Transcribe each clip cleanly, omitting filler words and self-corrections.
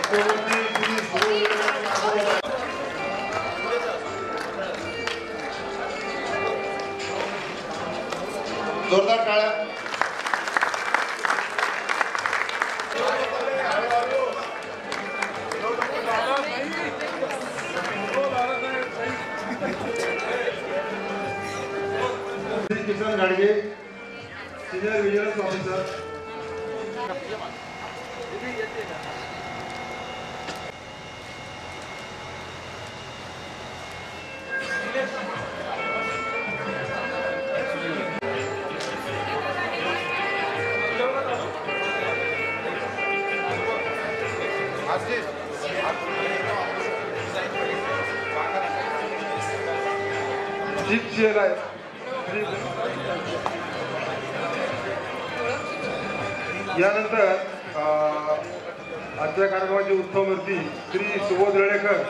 जोरदार टाळ्या. Kisan Gadge, senior vigilance officer. यानंतर आजच्या कार्यक्रमाची उत्सव मूर्ती श्री सुबोध रेळेकर.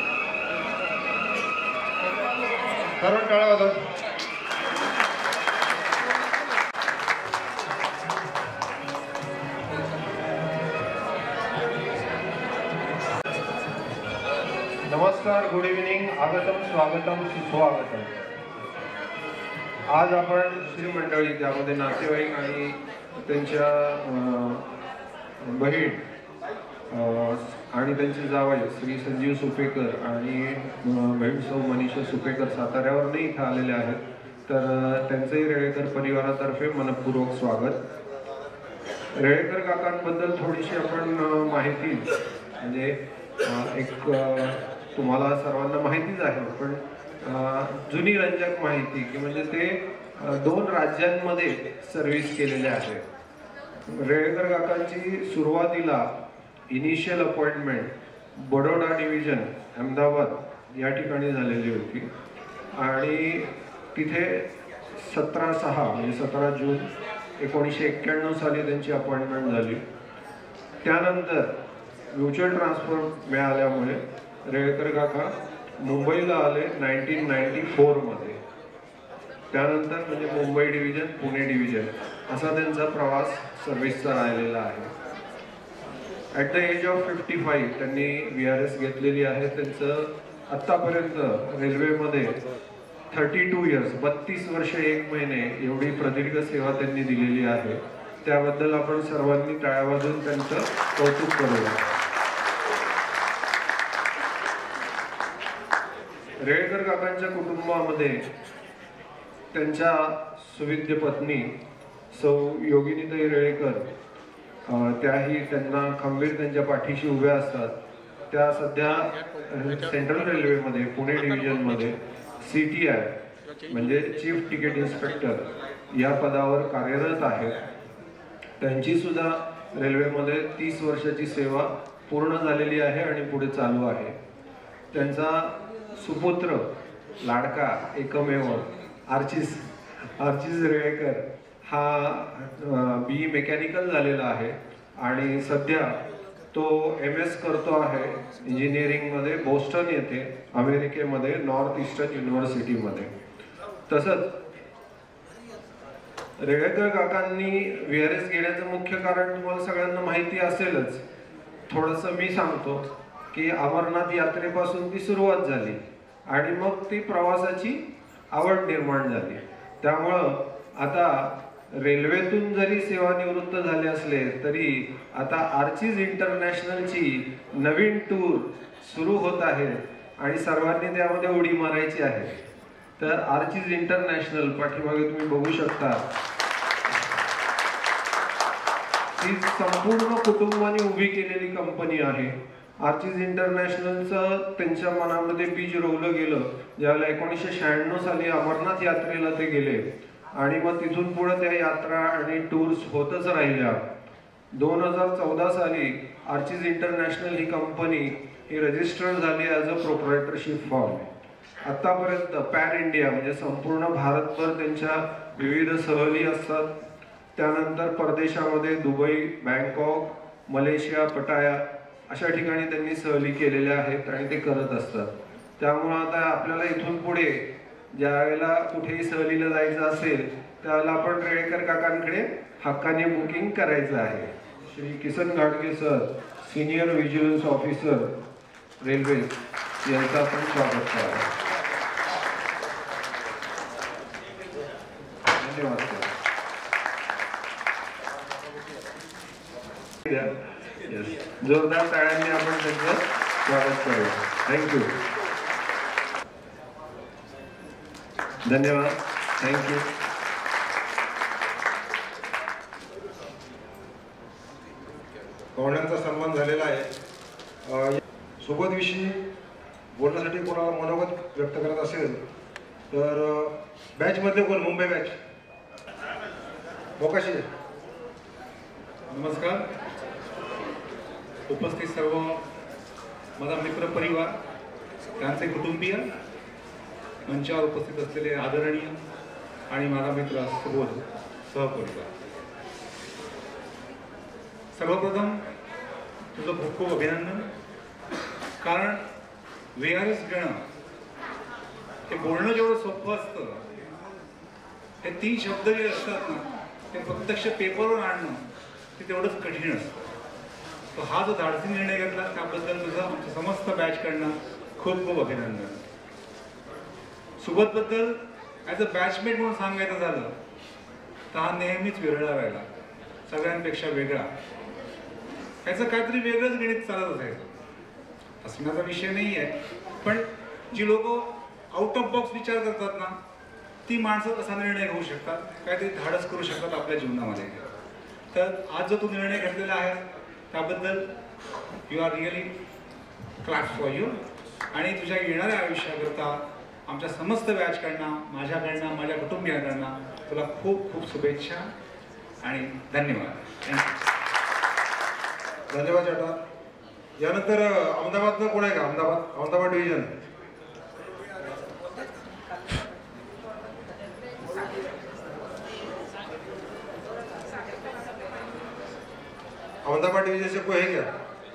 सर्व टाळ्या वाजवा. नमस्कार, गुड इव्हनिंग, आगतम स्वागतम सुस्वागतम. आज आपण श्री मंडळी त्यामध्ये नातेवाईक आणि त्यांच्या बहीण आणि त्यांचे जावई श्री संजीव सुपेकर आणि बहीण सौ मनीषा सुपेकर साताऱ्यावरून इथं आलेले आहेत. तर त्यांचंही रेळेकर परिवारातर्फे मनपूर्वक स्वागत. रेळेकर काकांबद्दल थोडीशी आपण माहिती, म्हणजे एक तुम्हाला सर्वांना माहितीच आहे, पण जुनी रंजक माहिती की म्हणजे ते 2 राज्यांमध्ये सर्व्हिस केलेले आहे. रेळेकर काकांची सुरुवातीला initial appointment Baroda division Ahmedabad या ठिकाणी झालेली होती आणि तिथे 17/6 म्हणजे 17 जून 1991 साली त्यांची अपॉइंटमेंट झाली. त्यानंतर म्युच्युअल ट्रान्सफर मिळाल्यामुळे रेळेकर काका मुंबईला आले 1994 मध्ये. त्यानंतर म्हणजे मुंबई डिव्हिजन, पुणे डिव्हिजन असा त्यांचा प्रवास सर्व्हिसचा राहिलेला आहे. ॲट द एज ऑफ 55 त्यांनी VRS घेतलेली आहे. त्यांचं आत्तापर्यंत रेल्वेमध्ये 32 इयर्स 32 वर्ष 1 महिने एवढी प्रदीर्घ सेवा त्यांनी दिलेली आहे. त्याबद्दल आपण सर्वांनी टाळ्या वाजवून त्यांचं कौतुक करूया. रेळेकर काकांच्या कुटुंबामध्ये त्यांच्या सुविद्य पत्नी सौ योगिनीताई रेळेकर, त्याही त्यांना खंबीर त्यांच्या पाठीशी उभ्या असतात. त्या सध्या सेंट्रल रेल्वेमध्ये पुणे डिव्हिजनमध्ये CTI म्हणजे चीफ तिकीट इन्स्पेक्टर या पदावर कार्यरत आहेत. त्यांची सुद्धा रेल्वेमध्ये 30 वर्षाची सेवा पूर्ण झालेली आहे आणि पुढे चालू आहे. त्यांचा सुपुत्र लाडका एकमेव आर्चिस रेळेकर हा BE मेकॅनिकल झालेला आहे आणि सध्या तो MS करतो आहे इंजिनिअरिंगमध्ये बोस्टन येथे अमेरिकेमध्ये नॉर्थ ईस्टर्न युनिव्हर्सिटीमध्ये. तसंच रेळेकर काकांनी VRS घेण्याचं मुख्य कारण तुम्हाला सगळ्यांना माहिती असेलच. थोडंसं मी सांगतो की अमरनाथ यात्रेपासून ती सुरुवात झाली आणि मग ती प्रवासाची आवड निर्माण झाली. त्यामुळं आता रेल्वेतून जरी सेवानिवृत्त झाले असले तरी आता आर्चिज इंटरनॅशनलची नवीन टूर सुरू होत आहे आणि सर्वांनी त्यामध्ये उडी मारायची आहे. तर आर्चिज इंटरनॅशनल पाठीमागे तुम्ही बघू शकता, ही संपूर्ण कुटुंबाने उभी केलेली कंपनी आहे. आर्चिज इंटरनॅशनलचं त्यांच्या मनामध्ये बीज रोवलं गेलं ज्यावेळेला 1996 साली अमरनाथ यात्रेला ते गेले आणि मग तिथून पुढे त्या यात्रा आणि टूर्स होतच राहिल्या. 2014 साली आर्चिज इंटरनॅशनल ही कंपनी ही रजिस्टर्ड झाली ॲज अ प्रोप्रायटरशिप फॉर्म. आतापर्यंत पॅन इंडिया म्हणजे संपूर्ण भारतभर त्यांच्या विविध सहली असतात. त्यानंतर परदेशामध्ये दुबई, बँकॉक, मलेशिया, पटाया अशा ठिकाणी त्यांनी सहली केलेल्या आहेत आणि ते करत असतात. त्यामुळे आता आपल्याला इथून पुढे ज्या वेळेला कुठेही सहलीला जायचं असेल त्यावेळेला आपण रेळेकर काकांकडे हक्काने बुकिंग करायचं आहे. Shri Kisan Gadge sir, senior vigilance officer railway यांचं आपण स्वागत करा. धन्यवाद. जोरदार टाळ्यांनी आपण त्यांचं स्वागत करूया. थँक्यू. धन्यवाद. थँक्यू. पाहुण्यांचा सन्मान झालेला आहे. सोबतविषयी बोलण्यासाठी कोणाला मनोगत व्यक्त करत असेल तर बॅचमधले कोण? मुंबई बॅच मोकाशी. नमस्कार. उपस्थित सर्व माझा मित्र परिवार, त्यांचे कुटुंबीय, मंचावर उपस्थित असलेले आदरणीय आणि माझा मित्र सुबोध सहपरिवार, सर्वप्रथम तुझं खूप खूप अभिनंदन. कारण VRS घेणं हे बोलणं जेवढं सोपं असतं, हे 3 शब्द जे असतात ना, ते प्रत्यक्ष पेपरवर आणणं ते तेवढंच कठीण असतं. तो हा जो धाडसी निर्णय घेतला त्याबद्दल तुझं आमच्या समस्त बॅचकडनं खूप खूप अभिनंदन. सुबोधबद्दल ॲज अ बॅचमेट म्हणून सांगायचं झालं तर हा नेहमीच वेगळा राहिला, सगळ्यांपेक्षा वेगळा. ह्याचं काहीतरी वेगळंच गणित चालत असायचं. हसण्याचा विषय नाही आहे, पण जी लोक आउट ऑफ बॉक्स विचार करतात ना, ती माणसं कसा निर्णय घेऊ शकतात, काहीतरी धाडस करू शकतात आपल्या जीवनामध्ये. तर आज जो तू निर्णय घेतलेला आहे त्याबद्दल you are really clap for you. आणि तुझ्या येणाऱ्या आयुष्याकरता आमच्या समस्त बॅचकडनं, माझ्याकडनं, माझ्या कुटुंबियांकडनं तुला खूप खूप शुभेच्छा आणि धन्यवाद. धन्यवाद चाटा. यानंतर अहमदाबादनं कोण आहे का? अहमदाबाद डिव्हिजन. अहमदाबाद डिवीजन से कोई है क्या?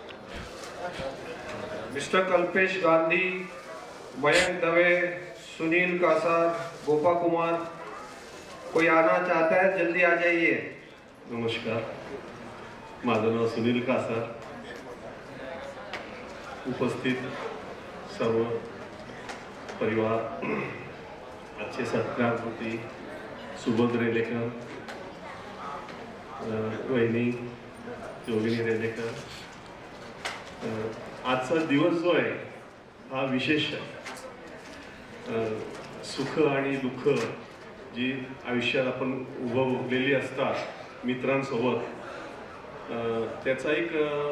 मिस्टर कल्पेश गांधी, मयंक दवे, सुनील कासार, गोपा कुमार, कोई आना चाहता है जल्दी आ जाइए. नमस्कार. माझं नाव सुनील कासार. उपस्थित सर्व परिवार, अच्छे सत्कारपती सुबोध रेलेकर, वहिनी योगिनी रेलेकर. आजचा दिवस जो आहे हा विशेष आहे. सुख आणि दुःख जी आयुष्यात आपण उभलेली असतात मित्रांसोबत, त्याचा एक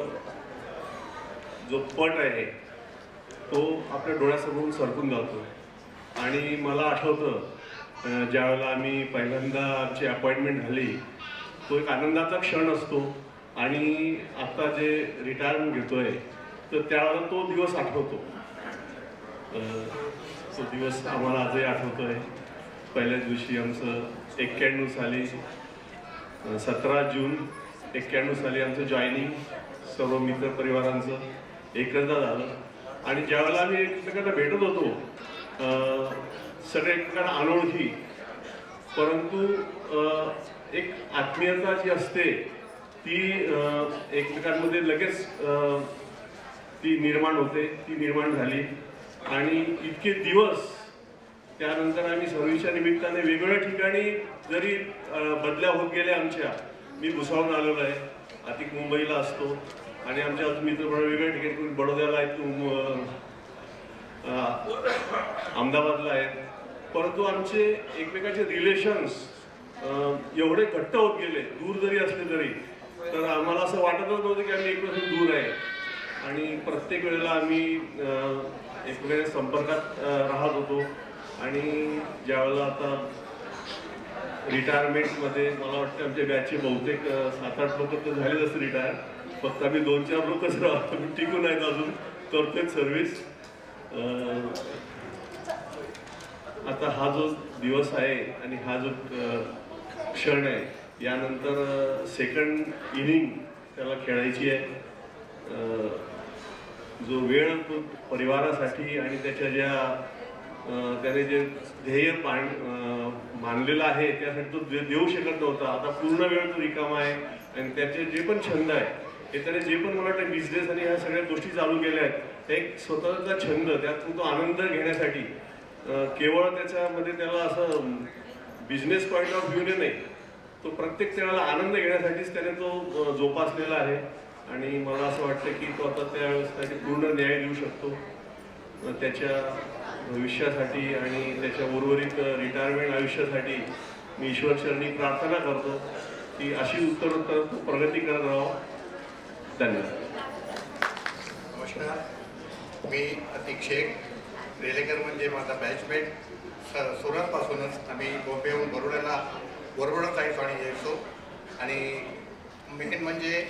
जो पट आहे तो आपल्या डोळ्यासमोरून सरकून जातो. आणि मला आठवतं ज्यावेळेला आम्ही पहिल्यांदा आमची अपॉइंटमेंट झाली, तो एक आनंदाचा क्षण असतो. आणि आता जे रिटायरमेंट घेतोय तर त्यावेळेला तो दिवस आठवतो. तो दिवस आम्हाला आजही आठवतोय. पहिल्याच दिवशी आमचं 91 साली 17 जून 91 साली आमचं जॉईनिंग सर्व मित्रपरिवारांचं एकत्र झालं. आणि ज्यावेळेला आम्ही एकमेकांना भेटत होतो सगळे एकमेकांना अनोळखी, परंतु एक आत्मीयता जी असते ती एकमेकांमध्ये लगेच ती निर्माण होते, ती निर्माण झाली. आणि इतके दिवस त्यानंतर आम्ही सर्व्हिसच्या निमित्ताने वेगवेगळ्या ठिकाणी जरी बदल्या होत गेल्या आमच्या. मी भुसावळून आलेलो आहे, आतिक मुंबईला असतो आणि आमच्या मित्र वेगवेगळ्या ठिकाणी, कोणी बडोद्याला आहेत, अहमदाबादला आहेत. परंतु आमचे एकमेकांचे रिलेशन्स एवढे घट्ट होत गेले, दूर जरी असले तरी, तर आम्हाला असं वाटतच नव्हतं की आम्ही एकमेकांपासून दूर आहे. आणि प्रत्येक वेळेला आम्ही एकमेकांच्या संपर्कात राहत होतो. आणि ज्यावेळेला आता रिटायरमेंटमध्ये मला वाटतं आमच्या बॅचचे बहुतेक 7-8 लोक तर झालेच असते रिटायर. फक्त आम्ही 2-4 लोकच टिकून आहेत, अजून करतोय सर्व्हिस. आता हा जो दिवस आहे आणि हा जो क्षण आहे, यानंतर सेकंड इनिंग त्याला खेळायची आहे. जो वेळ तो परिवारासाठी आणि त्याच्या त्याने जे ध्येय मानलेलं आहे त्यासाठी तो देऊ शकत नव्हता. आता पूर्ण वेळ तो रिकामा आहे आणि त्याचे जे पण छंद आहे हे त्याने जे पण मला वाटतं बिझनेस आणि ह्या सगळ्या गोष्टी चालू केल्या आहेत, एक स्वतःचा छंद, त्यातून तो आनंद घेण्यासाठी केवळ त्याच्यामध्ये त्याला असं बिझनेस पॉईंट ऑफ व्ह्यूने नाही, तो प्रत्येक त्याला आनंद घेण्यासाठीच त्याने तो जोपासलेला आहे. आणि मला असं वाटतं की तो आता त्यासाठी पूर्ण न्याय देऊ शकतो त्याच्या भविष्यासाठी आणि त्याच्या उर्वरित रिटायरमेंट आयुष्यासाठी. मी ईश्वरचरणी प्रार्थना करतो की अशी उत्तरोत्तर प्रगती करत राहावं. धन्यवाद. नमस्कार, मी अतिक शेख, रेलेकर म्हणजे माझा बॅचमेट. सुरतपासूनच आम्ही बॉम्बेहून बरोबरच जायचो आणि यायचो. आणि मेन म्हणजे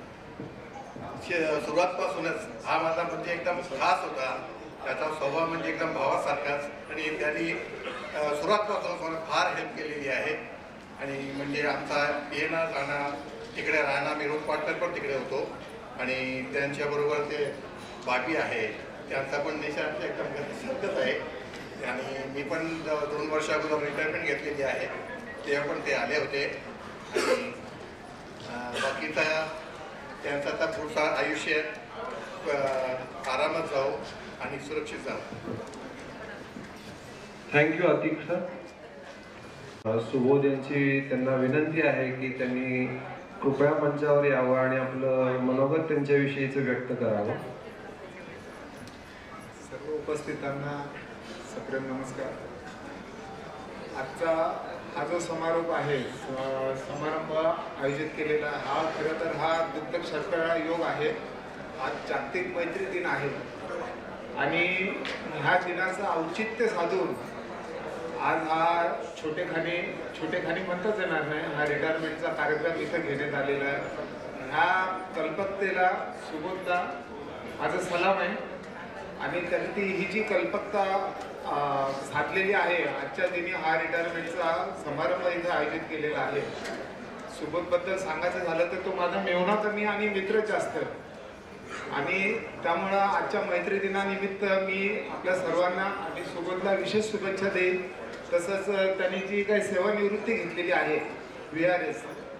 सुरुवातपासूनच हा माझा म्हणजे एकदम खास होता. त्याचा स्वभाव म्हणजे एकदम भावासारखाच. आणि त्यांनी सुरुवातपासूनच मला फार हेल्प केलेली आहे. आणि म्हणजे आमचा येणं जाणं, तिकडे राहणं, मी रोज क्वार्टर पण तिकडे होतो. आणि त्यांच्याबरोबर ते बाबी आहे, त्यांचा पण देशात एकदम गतीसारखंच आहे. आणि मी पण 2 वर्ष अगोदर रिटायरमेंट घेतलेली आहे, तेव्हा पण ते आले होते. आणि बाकीचा त्यांचा आता पुढचा आयुष्य आरामात जाऊ आणि सुरक्षित जाऊ. Thank you Atiq sir. सुबोध यांची त्यांना विनंती आहे की त्यांनी कृपया मंचावर यावं आणि आपलं मनोगत त्यांच्याविषयीचं व्यक्त करावं. सर्व उपस्थितांना सप्रेम नमस्कार. आजचा हा जो समारोप आहे, समारंभ आयोजित केलेला, हा खरं तर हा दुग्ध शर्करा योग आहे. आज जागतिक मैत्री दिन आहे आणि ह्या दिनाचं औचित्य साधून आज हा छोटेखानी म्हणताच येणार नाही, हा रिटायरमेंटचा कार्यक्रम इथं घेण्यात आलेला आहे. ह्या कल्पकतेला, सुबोधला माझा सलाम आहे. आणि त्यांनी ही जी कल्पकता साधलेली आहे, आजच्या दिनी हा रिटायरमेंटचा समारंभ इथे आयोजित केलेला आहे. सुबोधबद्दल सांगायचं झालं तर तो माझा मेहुणा कमी आणि मित्र जास्त. आणि त्यामुळं आजच्या मैत्री दिनानिमित्त मी आपल्या सर्वांना आणि सुबोधला विशेष शुभेच्छा देईन. तसंच त्यांनी जी काही सेवानिवृत्ती घेतलेली आहे, VRS,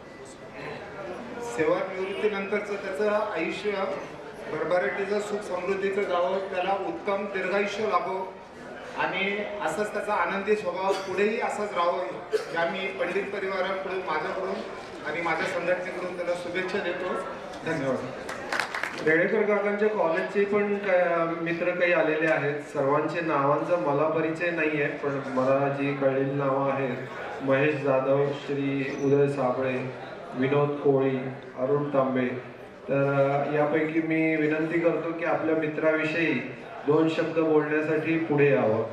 सेवानिवृत्तीनंतरचं त्याचं आयुष्य भरभराटीचं, सुख समृद्धीचं जावं, त्याला उत्तम दीर्घायुष्य लाभो आणि असंच त्याचा आनंदी स्वभाव पुढेही असाच राहावं, या मी पंडित परिवाराकडून, माझ्याकडून आणि माझ्या संघटनेकडून त्याला शुभेच्छा देतो. धन्यवाद. रेडेकर काकांच्या कॉलेजचे पण मित्र काही आलेले आहेत. सर्वांचे नावांचा मला परिचय नाही आहे, पण मला जी कळलेली नावं आहेत, महेश जाधव, श्री उदय साबळे, विनोद कोळी, अरुण तांबे. तर यापैकी मी विनंती करतो की आपल्या मित्राविषयी 2 शब्द बोलण्यासाठी पुढे यावं.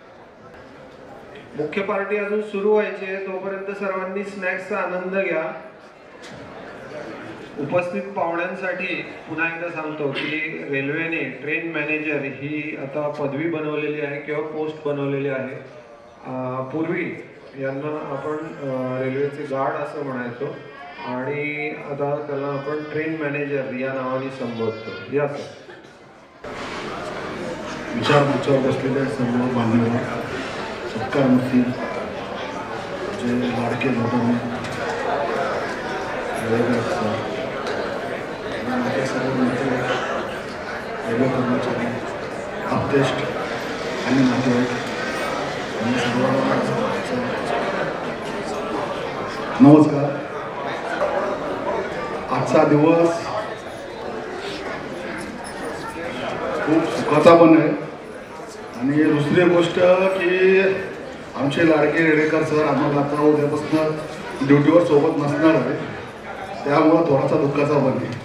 मुख्य पार्टी अजून सुरू व्हायची आहे, तोपर्यंत सर्वांनी स्नॅक्सचा आनंद घ्या. उपस्थित पाहुण्यांसाठी पुन्हा एकदा सांगतो की रेल्वेने ट्रेन मॅनेजर ही आता पदवी बनवलेली आहे किंवा पोस्ट बनवलेली आहे. पूर्वी यांना आपण रेल्वेचे गार्ड असं म्हणायचो आणि आता त्याला आपण ट्रेन मॅनेजर या नावाने संबोधतो. या सर. विचार मंचावर बसलेले सर्व मान्यवर, सत्कारमूर्ती, जे लाडके मोठे माझे सर्व मित्र, रेल्वे कर्मचारी, अपदेष्ट आणि नातेवाईक, नमस्कार. आजचा दिवस खूप सुखाचा पण आहे. आणि दुसरी गोष्ट की आमचे लाडके रेडेकर सर आम्हाला आता उद्यापासून ड्युटीवर सोबत नसणार आहे, त्यामुळं थोडासा दुःखाचा पण आहे.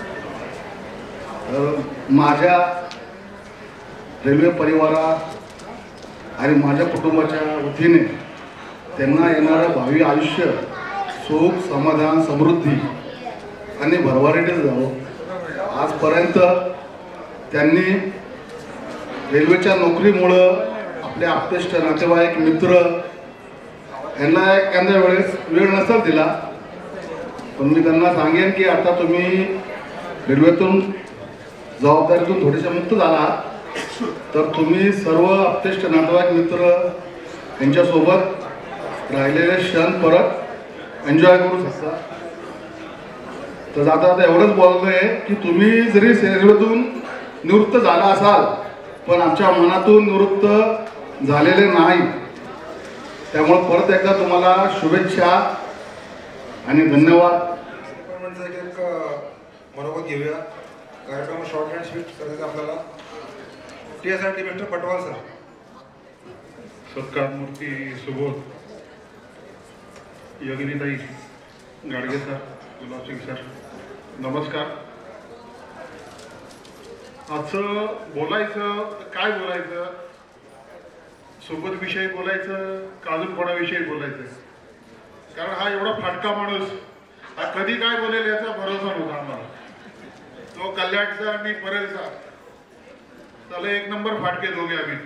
तर माझ्या रेल्वे परिवारात आणि माझ्या कुटुंबाच्या वतीने त्यांना येणारं भावी आयुष्य सुख, समाधान, समृद्धी आणि भरभराटीत जावं. आजपर्यंत त्यांनी रेल्वेच्या नोकरीमुळं आपले आप्तेष्ट, नातेवाईक, मित्र यांना एखाद्या वेळेस वेळ नसेल दिला, पण मी त्यांना सांगेन की आता तुम्ही रेल्वेतून जबाबदारीतून थोडेसे मुक्त झाला तर तुम्ही सर्व आप्तेष्ट, नातेवाईक, मित्र यांच्यासोबत राहिलेले क्षण परत एन्जॉय करू शकता. तर जाता जाता एवढंच बोलतोय की तुम्ही जरी सेवेतून निवृत्त झाला असाल पण आमच्या मनातून निवृत्त झालेले नाही. त्यामुळे परत एकदा तुम्हाला शुभेच्छा आणि धन्यवाद. डिपार्टमेंटचं एक मनोगत घेऊया. कार्यक्रम शॉर्ट अँड स्वीट करायचं आपल्याला. TSRT mister Patwal sir. सत्कार मूर्ती सुबोध, योगिनीताई गाडगे सर, गुलाबसिंग सर, नमस्कार. आजचं बोलायचं काय बोलायचं, सोबत विषयी बोलायचं का अजून कोणाविषयी बोलायचं, कारण हा एवढा फाटका माणूस हा कधी काय बोलेल याचा भरोसा नव्हता आम्हाला. तो कल्याणचा आणि परेलचा, त्याला एक नंबर फाटके दोघे आम्ही.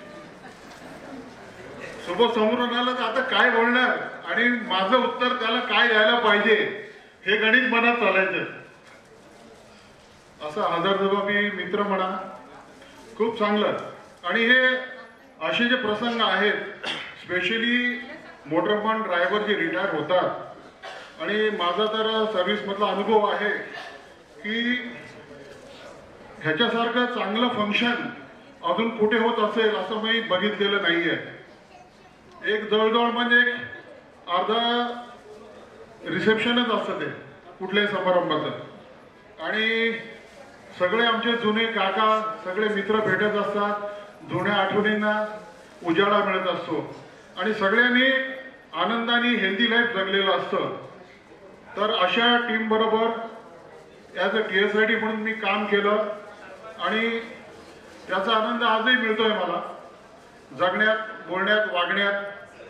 सोबत समोरून आलं तर आता काय बोलणार आणि माझं उत्तर त्याला काय द्यायला पाहिजे हे गणित मनात चालायचं. असं हजरजबाबी मित्र म्हणा, खूप चांगलं. आणि हे असे जे प्रसंग आहेत, स्पेशली मोटरबॉट ड्रायव्हर जे रिटायर होतात, आणि माझा तर सर्व्हिसमधला अनुभव आहे की ह्याच्यासारखं चांगलं फंक्शन अजून कुठे होत असेल असं मी बघितलेलं नाही आहे. एक जवळजवळ म्हणजे एक अर्धा रिसेप्शनच असतं ते कुठल्याही समारंभाचं. आणि सगळे आमचे जुने काका, सगळे मित्र भेटत असतात, जुन्या आठवणींना उजाळा मिळत असतो आणि सगळ्यांनी आनंदाने हेल्दी लाईफ जगलेलं असतं. तर अशा टीम बरोबर ॲज अ TSRT म्हणून मी काम केलं आणि त्याचा आनंद आजही मिळतोय मला. जगण्यात, बोलण्यात, वागण्यात.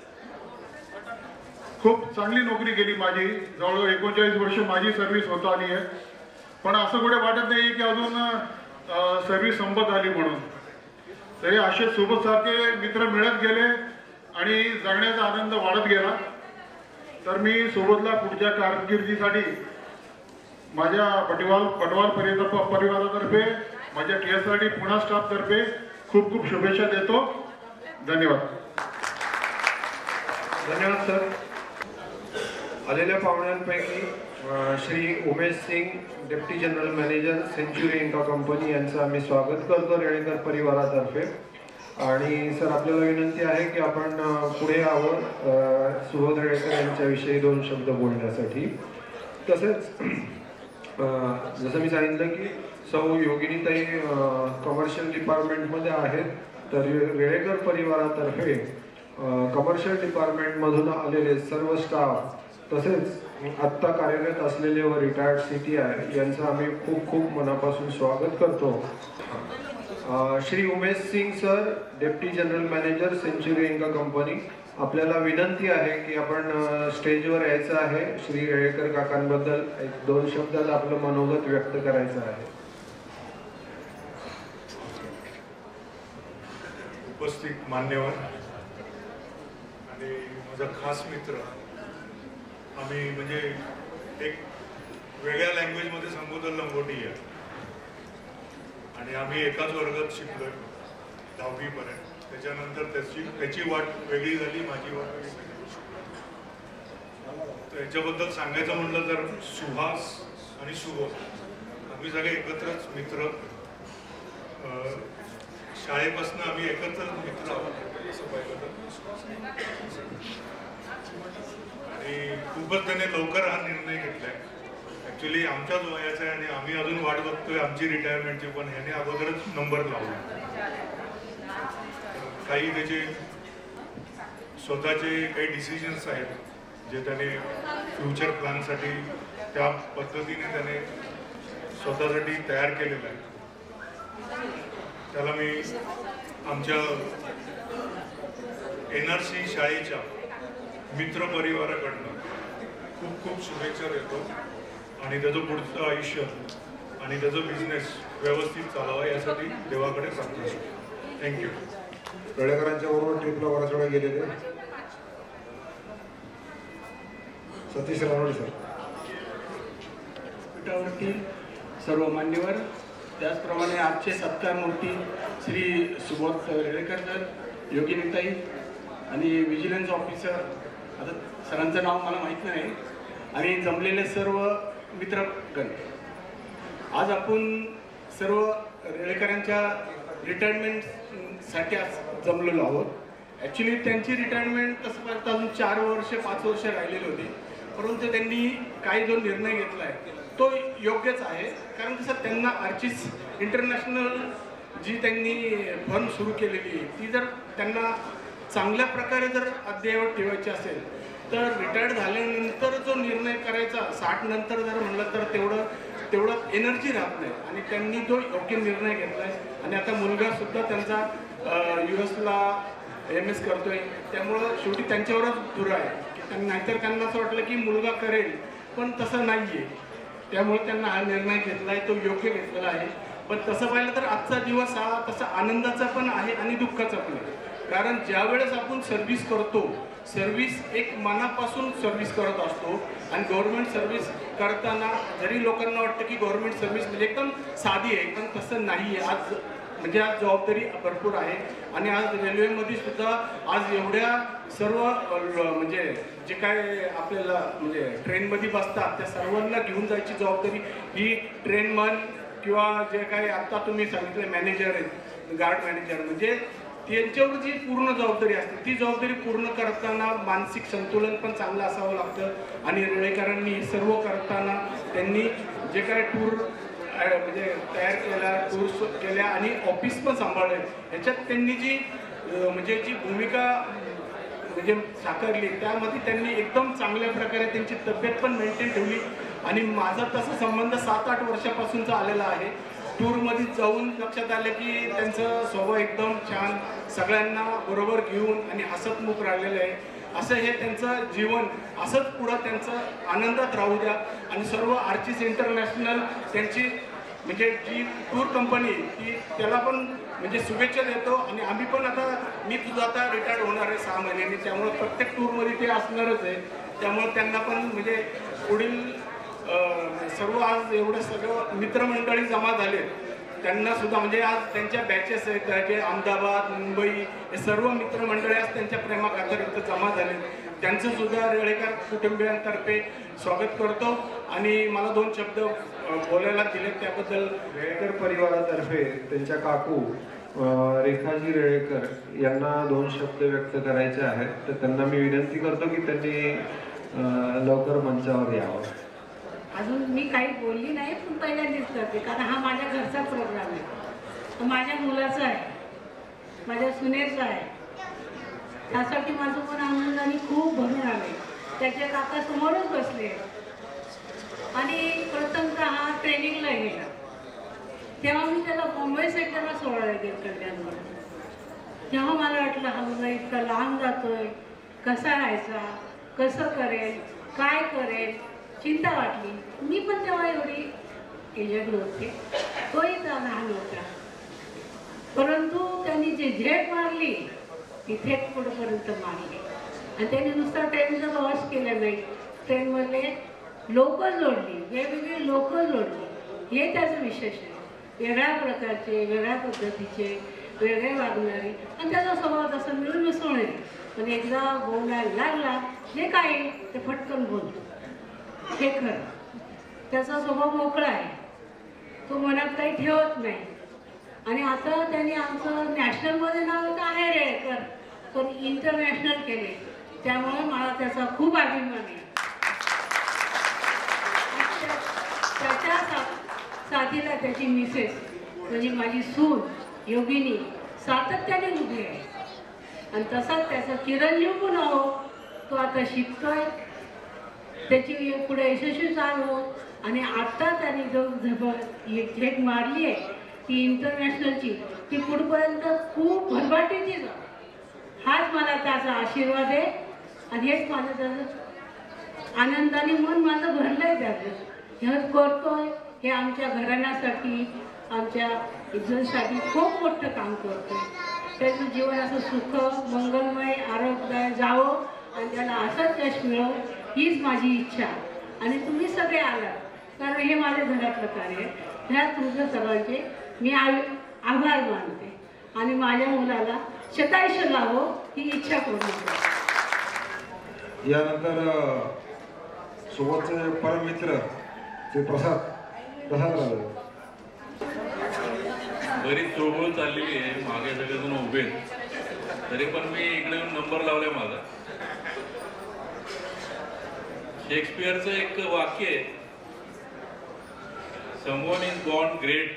खूप चांगली नोकरी केली माझी. जवळजवळ 39 वर्ष माझी सर्व्हिस होत आली आहे. पण असं कुठे वाटत नाही की अजून सर्व्हिस संपत आली म्हणून. तरी असे सोबतसारखे मित्र मिळत गेले आणि जगण्याचा आनंद वाढत गेला. तर मी सोबतला पुढच्या कारकिर्दीसाठी माझ्या पटवाल परिवारातर्फे, माझ्या TSRT पुणे स्टाफतर्फे खूप खूप शुभेच्छा देतो. धन्यवाद. धन्यवाद सर. आलेल्या पाहुण्यांपैकी Shri Umesh Singh, deputy general manager century Enka company यांचं आम्ही स्वागत करतो रेळेकर परिवारातर्फे. आणि सर आपल्याला विनंती आहे की आपण पुढे यावं सुबोध रेळेकर यांच्याविषयी 2 शब्द बोलण्यासाठी. तसेच जसं मी सांगितलं की सौ योगिनीताई कमर्शियल डिपार्टमेंटमध्ये आहेत. तर रेळेकर परिवारातर्फे कमर्शियल डिपार्टमेंटमधून आलेले सर्व स्टाफ, तसेच आत्ता कार्यरत असलेले व रिटायर्ड CTI यांचं आम्ही खूप खूप मनापासून स्वागत करतो. Shri Umesh Singh sir, deputy general manager century Enka company, आपल्याला विनंती आहे की आपण स्टेजवर यायचं आहे. श्री रेळेकर काकांबद्दल 1-2 शब्दात आपलं मनोगत व्यक्त करायचं आहे. उपस्थित मान्यवर आणि माझा खास मित्र, आम्ही म्हणजे एक वेगळ्या लँग्वेजमध्ये संबोधन लंगोटी आहे आणि आम्ही एकाच वर्गात शिकलोय 10वी पर्यंत. त्याच्यानंतर त्याची वाट वेगळी झाली, माझी वाट वेगळी झाली. तर याच्याबद्दल सांगायचं म्हटलं तर सुहास आणि सुबोध आम्ही सगळे एकत्रच मित्र. शाळेपासून आम्ही एकत्रच मित्र आहोत असं पाहिलं तर. आणि खूपच त्याने लवकर हा निर्णय घेतलाय. ऍक्च्युली आमच्याच वयाचा आहे आणि आम्ही अजून वाट बघतोय आमची रिटायरमेंटची, पण ह्याने अगोदरच नंबर लावला. काही त्याचे स्वतःचे काही डिसिजन्स आहेत जे त्याने फ्युचर प्लॅनसाठी त्या पद्धतीने त्याने स्वतःसाठी तयार केलेलं आहे. त्याला मी आमच्या NRC शाळेच्या मित्र परिवाराकडनं खूप खूप शुभेच्छा देतो आणि त्याचं पुढचं आयुष्य आणि त्याचं बिझनेस व्यवस्थित चालावा यासाठी देवाकडे प्रार्थना करतो. थँक्यू. रेळेकरांच्या बरोबर ट्रिपला बऱ्याच वेळा गेलेले सतीश रानोडे सर. पीठावरती सर्व मान्यवर, त्याचप्रमाणे आजचे सत्कार मूर्ती श्री सुबोध रेळेकर सर, योगिनीताई आणि विजिलन्स ऑफिसर, आता सरांचं नाव मला माहीत नाही, आणि जमलेले सर्व मित्रगण, आज आपण सर्व रेळेकरांच्या रिटायरमेंटसाठी आज जमलेलो आहोत. ॲक्च्युली त्यांची रिटायरमेंट तसं पाहता अजून 4 वर्ष 5 वर्ष राहिलेली होती, परंतु त्यांनी काही जो निर्णय घेतला आहे तो योग्यच आहे. कारण कसं त्यांना आर्चिस इंटरनॅशनल जी त्यांनी फर्म सुरू केलेली ती जर त्यांना चांगल्या प्रकारे जर अद्ययावत ठेवायची असेल तर रिटायर्ड झाल्यानंतर जो निर्णय करायचा 60 नंतर जर म्हणलं तर तेवढं एनर्जी राहत नाही. आणि त्यांनी जो योग्य निर्णय घेतला आहे आणि आता मुलगासुद्धा त्यांचा US MS करतोय, त्यामुळं शेवटी त्यांच्यावरच धुरा आहे की नाहीतर त्यांना असं वाटलं की मुलगा करेल, पण तसं नाही आहे. त्यामुळे त्यांना हा निर्णय घेतला आहे तो योग्य घेतलेला आहे. पण तसं पाहिलं तर आजचा दिवस हा तसा आनंदाचा पण आहे आणि दुःखाचा पण आहे. कारण ज्यावेळेस आपण सर्व्हिस करतो, सर्व्हिस एक मनापासून सर्व्हिस करत असतो. आणि गव्हर्नमेंट सर्व्हिस करताना जरी लोकांना वाटतं की गव्हर्नमेंट सर्व्हिस म्हणजे एकदम साधी आहे, पण तसं नाही आहे. आज म्हणजे आज जबाबदारी भरपूर आहे. आणि आज रेल्वेमध्ये सुद्धा आज एवढ्या सर्व म्हणजे जे काय आपल्याला म्हणजे ट्रेनमध्ये बसतात त्या सर्वांना घेऊन जायची जबाबदारी ही ट्रेनमन किंवा जे काही आत्ता तुम्ही सांगितलं मॅनेजर आहेत, गार्ड मॅनेजर, म्हणजे त्यांच्यावर जी पूर्ण जबाबदारी असते ती जबाबदारी पूर्ण करताना मानसिक संतुलन पण चांगलं असावं लागतं. आणि रेल्वेकरांनी सर्व करताना त्यांनी जे काय टूर म्हणजे तयार केला, टूर्स केल्या आणि ऑफिस पण सांभाळले, ह्याच्यात त्यांनी जी म्हणजे जी भूमिका म्हणजे साकारली त्यामध्ये त्यांनी एकदम चांगल्या प्रकारे त्यांची तब्येत पण मेंटेन ठेवली. आणि माझा तसा संबंध 7-8 वर्षापासूनचा आलेला आहे. टूरमध्ये जाऊन लक्षात आलं की त्यांचं स्वभाव एकदम छान, सगळ्यांना बरोबर घेऊन आणि हसतमुख राहिलेलं आहे. असं हे त्यांचं जीवन असंच पुढं त्यांचं आनंदात राहू द्या. आणि सर्व आर्चिस इंटरनॅशनल त्यांची म्हणजे जी टूर कंपनी ती त्याला पण म्हणजे शुभेच्छा देतो. आणि आम्ही पण मी तुझं आता रिटायर्ड होणार आहे 6 महिन्यांनी, त्यामुळे प्रत्येक टूरमध्ये ते असणारच आहे. त्यामुळे त्यांना पण म्हणजे पुढील सर्व आज एवढं सगळं मित्रमंडळी जमा झाले, त्यांना सुद्धा म्हणजे आज त्यांच्या बॅचेस आहेत जे अहमदाबाद, मुंबई हे सर्व मित्रमंडळी आज त्यांच्या प्रेमाखातर इथं जमा झाले. त्यांचं सुद्धा रेळेकर कुटुंबियांतर्फे स्वागत करतो. आणि मला 2 शब्द बोलायला दिले त्याबद्दल रेळेकर परिवारातर्फे त्यांच्या काकू रेखाजी रेळेकर यांना 2 शब्द व्यक्त करायचे आहेत. तर त्यांना मी विनंती करतो की त्यांनी लवकर मंचावर यावं. अजून मी काही बोलली नाही, पण पहिल्यांदाच करते कारण हा माझ्या घरचा प्रोग्राम आहे. तो माझ्या मुलाचा आहे, माझ्या सुनेचा आहे. त्यासाठी माझं पण आनंदाने खूप भरून आले. त्याच्या काका समोरच बसले. आणि प्रथमतः हा ट्रेनिंगला गेला तेव्हा मी त्याला मुंबई सेंटरला सोडायला गेलो कल्याणमध्ये. तेव्हा मला वाटलं हा मुलगा इतका लांब जातोय, कसा राहायचा, कसं करेल, काय करेल, चिंता वाटली. मी पण तेव्हा एवढी एजड नव्हते, तोही लहान होता. परंतु त्यांनी जी झेप मारली ती थेट पुढेपर्यंत मारली. आणि त्यांनी नुसता ट्रेनचा प्रवास केला नाही, ट्रेनमधले लोकल जोडली, वेगवेगळी लोकल जोडली. हे त्याचं विशेष आहे. वेगळ्या प्रकारचे, वेगळ्या पद्धतीचे, वेगळे वागणारे आणि त्याचा स्वभाव तसा मिळून मिसळून आहे. पण एकदा बोलायला लागला जे काही ते फटकन बोलतो, हे खरं. त्याचा स्वभाव मोकळा आहे, तो मनात काही ठेवत नाही. आणि आता त्यांनी आमचं नॅशनलमध्ये नाव तर आहे रेळेकर, पण इंटरनॅशनल केले, त्यामुळे मला त्याचा खूप अभिमान आहे. त्याच्या साथीला त्याची मिसेस म्हणजे माझी सून योगिनी सातत्याने उभी आहे. आणि तसाच त्याचा चिरंजीव पण आहो, तो आता शिकतोय, त्याची पुढे यशस्वी चालू. आणि आता त्याने जो झेप मारली आहे ती इंटरनॅशनलची, ती पुढपर्यंत खूप भरभराटीची जा. हाच मला त्याचा आशीर्वाद आहे. आणि हेच माझं त्याचं आनंदाने मन माझं भरलं आहे. त्याचं हे करतोय, हे आमच्या घराण्यासाठी, आमच्या इज्जतसाठी खूप मोठं काम करतोय. त्याचं जीवन असं सुख मंगलमय आरोग्यदायी जावं आणि त्याला असंच यश मिळो हीच माझी इच्छा. आणि तुम्ही सगळे आलात कारण हे माझ्या घरातलं कार्य आहे. ह्या तुमच्या सर्वांचे मी आभार मानते. आणि माझ्या मुलाला शतायुष्य लावो ही इच्छा करू. यानंतर सोबतचे परममित्र ते प्रसाद रावळे. बरीच चळवळ चाललेली आहे, मागे सगळेजण उभे आहेत, तरी पण मी इकडे येऊन नंबर लावलाय माझा. शेक्सपियरचं एक वाक्य आहे, someone is born great,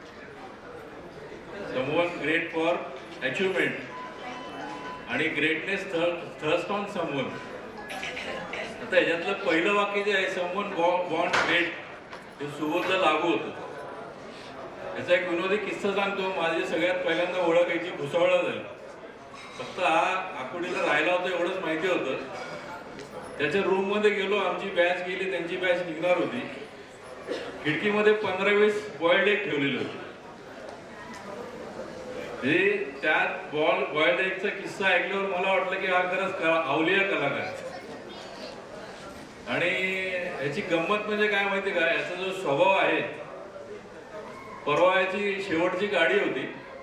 someone great for achievement आणि ग्रेटनेस थर्स्ट ऑन समवन. आता ह्याच्यातलं पहिलं वाक्य जे आहे समवन बॉर्न ग्रेट, ते सुबोधला लागू होतं. याचा एक विनोदी किस्सा सांगतो. माझी सगळ्यात पहिल्यांदा ओळख याची भुसावळला झाली. फक्त हा आकुर्डीला राहिला होता एवढंच माहिती होतं. त्याच्या रूममध्ये गेलो, आमची बॅच गेली, त्यांची बॅच निघणार होती. खिडकीमध्ये 15-20 बॉइल्ड एग ठेवलेले होते. त्यात बॉइल्ड एगचा किस्सा ऐकल्यावर मला वाटलं की हा खरंच अवलिया कलाकार. आणि याची गंमत म्हणजे काय माहिती का, याचा जो स्वभाव आहे, परवा याची शेवटची गाडी होती.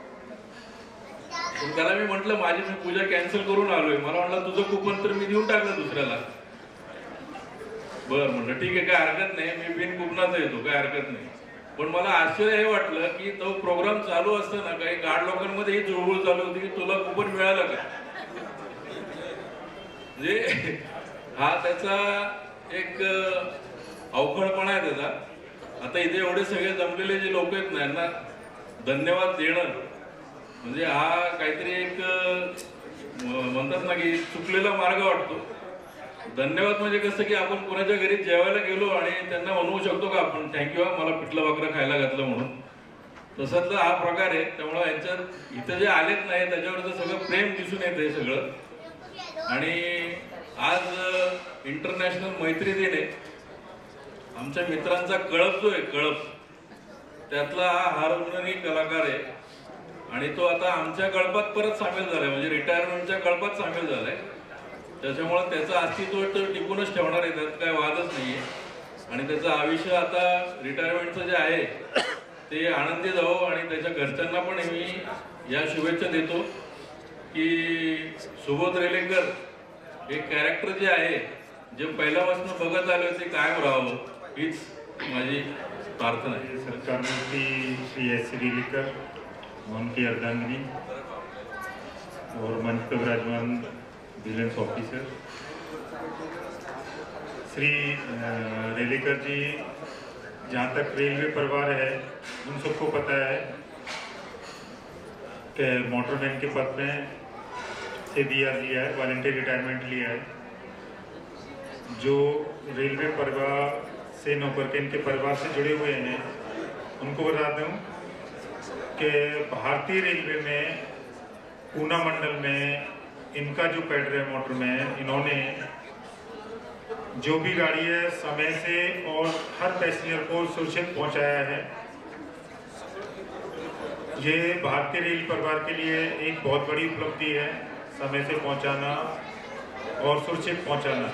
त्याला मी म्हटलं मी पूजा कॅन्सल करून आलोय, मला म्हटलं तुझं कुपन तर मी देऊन टाकलं दुसऱ्याला. बरं म्हटलं ठीक आहे, काय हरकत नाही, मी बिन कुपनाचा येतो, काय हरकत नाही. पण मला आश्चर्य हे वाटलं की तो प्रोग्राम चालू असताना काही गाड लोकांमध्ये ही चुळबुळ चालू होती की तुला कुपन मिळालं का. म्हणजे हा त्याचा एक अवखळपणा आहे त्याचा. आता इथे एवढे सगळे जमलेले जे लोक आहेत ना, यांना धन्यवाद देणं म्हणजे हा काहीतरी एक म्हणतात ना की चुकलेला मार्ग वाटतो. धन्यवाद म्हणजे कसं की आपण कोणाच्या घरी जेवायला गेलो आणि त्यांना म्हणवू शकतो का आपण थँक्यू मला पिठलं भाकरं खायला घातलं म्हणून. तसातला हा प्रकार आहे. त्यामुळे यांच्यात इथं जे आलेत नाही त्याच्यावरचं सगळं प्रेम दिसून येते सगळं. आणि आज इंटरनॅशनल मैत्री दिन आहे. आमच्या मित्रांचा कळप जो आहे, कळप त्यातला हा हार्मोनी कलाकार आहे आणि तो आता आमच्या कळपात परत सामील झालाय, म्हणजे रिटायरमेंटच्या कळपात सामील झालाय. त्याच्यामुळे त्याचं अस्तित्व तर टिकूनच ठेवणार आहे, त्यात काय वादच नाहीये. आणि त्याचं आयुष्य आता रिटायरमेंटचं जे आहे ते आनंदी जावं आणि त्याच्या घरच्यांना पण मी या शुभेच्छा देतो की सुबोध रेलेकर हे कॅरेक्टर जे आहे जे पहिल्यापासून बघत आले ते कायम राहावं हीच माझी प्रार्थना आहे. सरकारमंत्री श्री एस रेलेकर, उनकी अर्धांगिनी और मंच पर विराजमान विजिलेंस ऑफिसर श्री रेलेकर जी, जहाँ तक रेलवे परिवार है उन सबको पता है कि मोटरमैन के पद में से BR लिया है, वॉलंटियर रिटायरमेंट लिया है. जो रेलवे परिवार से नौकरकेन के परिवार से जुड़े हुए हैं उनको बता दूं कि भारतीय रेलवे में पूना मंडल में इनका जो कैडर है मोटरमैन, इन्होंने जो भी गाड़ी है समय से और हर पैसेंजर को सुरक्षित पहुंचाया है. ये भारतीय रेल परिवार के लिए एक बहुत बड़ी उपलब्धि है, समय से पहुंचाना और सुरक्षित पहुंचाना.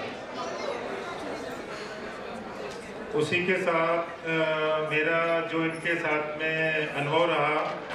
उसी के साथ मेरा जो इनके साथ में अनुभव रहा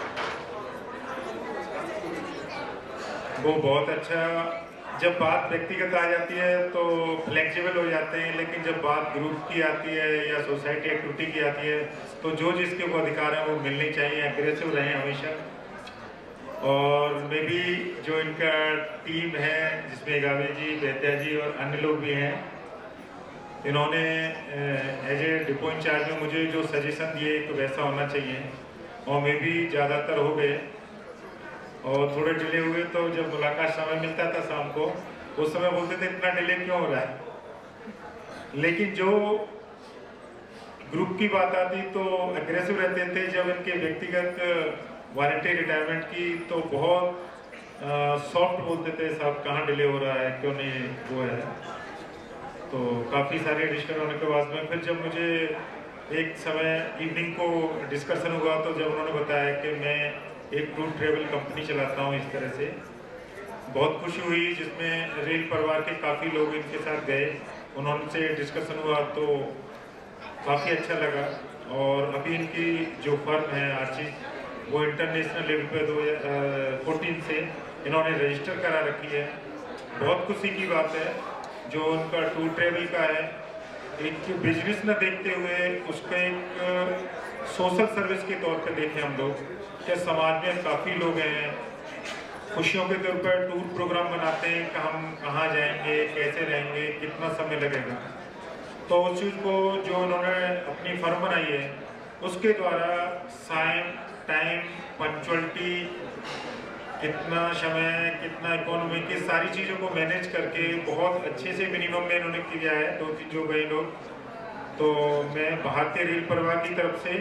वो बहुत अच्छा. जब बात व्यक्तिगत आ जाती है तो फ्लेक्सिबल हो जाते हैं, लेकिन जब बात ग्रुप की आती है या सोसाइटी एक्टिविटी की आती है तो जो जिसके को अधिकार है वो मिलनी चाहिए, एग्रेसिव रहें हमेशा. और मे भी जो इनका टीम है जिसमें गावे जी, बेहतिया जी और अन्य लोग भी हैं, इन्होंने एज ए डिपो इंचार्ज में मुझे जो सजेशन दिए तो वैसा होना चाहिए और मे भी ज़्यादातर हो गए. और थोड़े डिले हुए तो जब मुलाकात समय मिलता था शाम को, उस समय बोलते थे इतना डिले क्यों हो रहा है. लेकिन जो ग्रुप की बात आती तो एग्रेसिव रहते थे. जब इनके व्यक्तिगत वॉलंटियर रिटायरमेंट की तो बहुत सॉफ्ट बोलते थे, साहब कहाँ डिले हो रहा है, क्यों नहीं वो है. तो काफ़ी सारे डिस्कशन होने के बाद में फिर जब मुझे एक समय इवनिंग को डिस्कशन हुआ तो जब उन्होंने बताया कि मैं एक टूर ट्रेवल कंपनी चलाता हूँ, इस तरह से बहुत खुशी हुई, जिसमें रेल परिवार के काफ़ी लोग इनके साथ गए, उन्होंने डिस्कशन हुआ तो काफ़ी अच्छा लगा. और अभी इनकी जो फर्म है आर्चिस, वो इंटरनेशनल लेवल पे 2014 से इन्होंने रजिस्टर करा रखी है. बहुत खुशी की बात है. जो उनका टूर ट्रेवल का है एक बिजनेस न देखते हुए उसको एक सोशल सर्विस के तौर पर देखें हम लोग कि समाज में काफ़ी लोग हैं, खुशियों के तौर पर टूर प्रोग्राम बनाते हैं कि हम कहाँ जाएंगे, कैसे रहेंगे, कितना समय लगेगा। तो उस चीज़ को जो उन्होंने अपनी फर्म बनाई है उसके द्वारा टाइम पंक्चुअलिटी, कितना समय, कितना इकोनॉमी की सारी चीज़ों को मैनेज करके बहुत अच्छे से मिनिमम में इन्होंने किया है। 2-3 जो गए लोग, तो मैं भारतीय रेल परिवार की तरफ से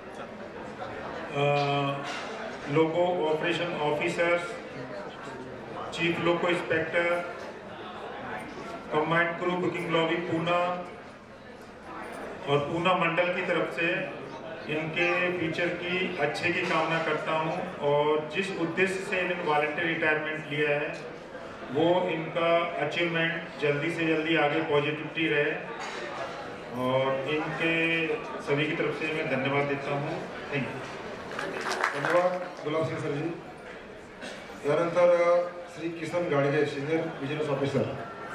loco operation officers, chief loco inspector, command crew booking lobby Poona और पूना मंडल की तरफ से इनके फ्यूचर की अच्छे की कामना करता हूं। और जिस उद्देश्य से इन्होंने वॉलंटियर रिटायरमेंट लिया है वो इनका अचीवमेंट जल्दी से जल्दी आगे पॉजिटिविटी रहे, और इनके सभी की तरफ से मैं धन्यवाद देता हूं। Thank you. धन्यवाद गुलाब सिंह सर जी। यानंतर Shri Kisan Gadge, senior business officer.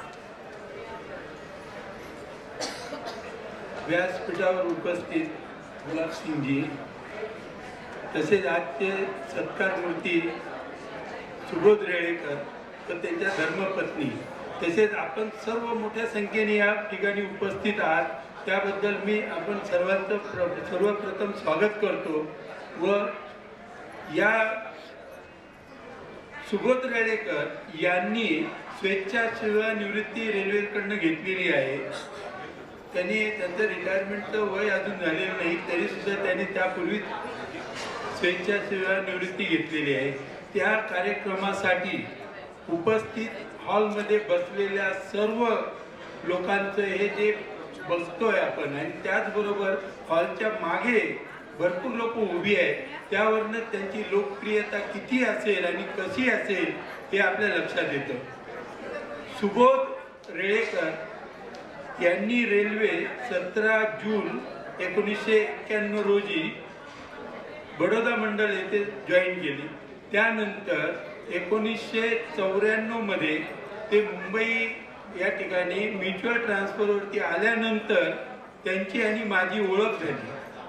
व्यासपीठावर उपस्थित गुलाब सिंगजी, तसेच आजचे सत्कार मूर्ती सुबोध रेळेकर व त्यांच्या धर्मपत्नी, तसेच आपण सर्व मोठ्या संख्येने या ठिकाणी उपस्थित आहात, त्याबद्दल मी आपण सर्वांचं सर्वप्रथम स्वागत करतो। व या सुबोध रेळेकर यांनी स्वेच्छासेवानिवृत्ती रेल्वेकडनं घेतलेली आहे। त्यांनी त्यांचं रिटायरमेंटचं वय अजून झालेलं नाही, तरी सुद्धा त्यांनी त्यापूर्वी स्वेच्छासेवानिवृत्ती घेतलेली आहे। त्या कार्यक्रमासाठी उपस्थित हॉलमध्ये बसलेल्या सर्व लोकांचं हे जे बघतोय आपण, आणि त्याचबरोबर हॉलच्या मागे भरपूर लोक उभी आहेत, त्यावरनं त्यांची लोकप्रियता किती असेल आणि कशी असेल हे आपल्या लक्षात येतं। सुबोध रेळेकर यांनी रेल्वे 17 जून 1991 रोजी बडोदा मंडळ येथे जॉईन केली। त्यानंतर 1994 मध्ये ते मुंबई या ठिकाणी म्युच्युअल ट्रान्सफरवरती आल्यानंतर त्यांची आणि माझी ओळख झाली।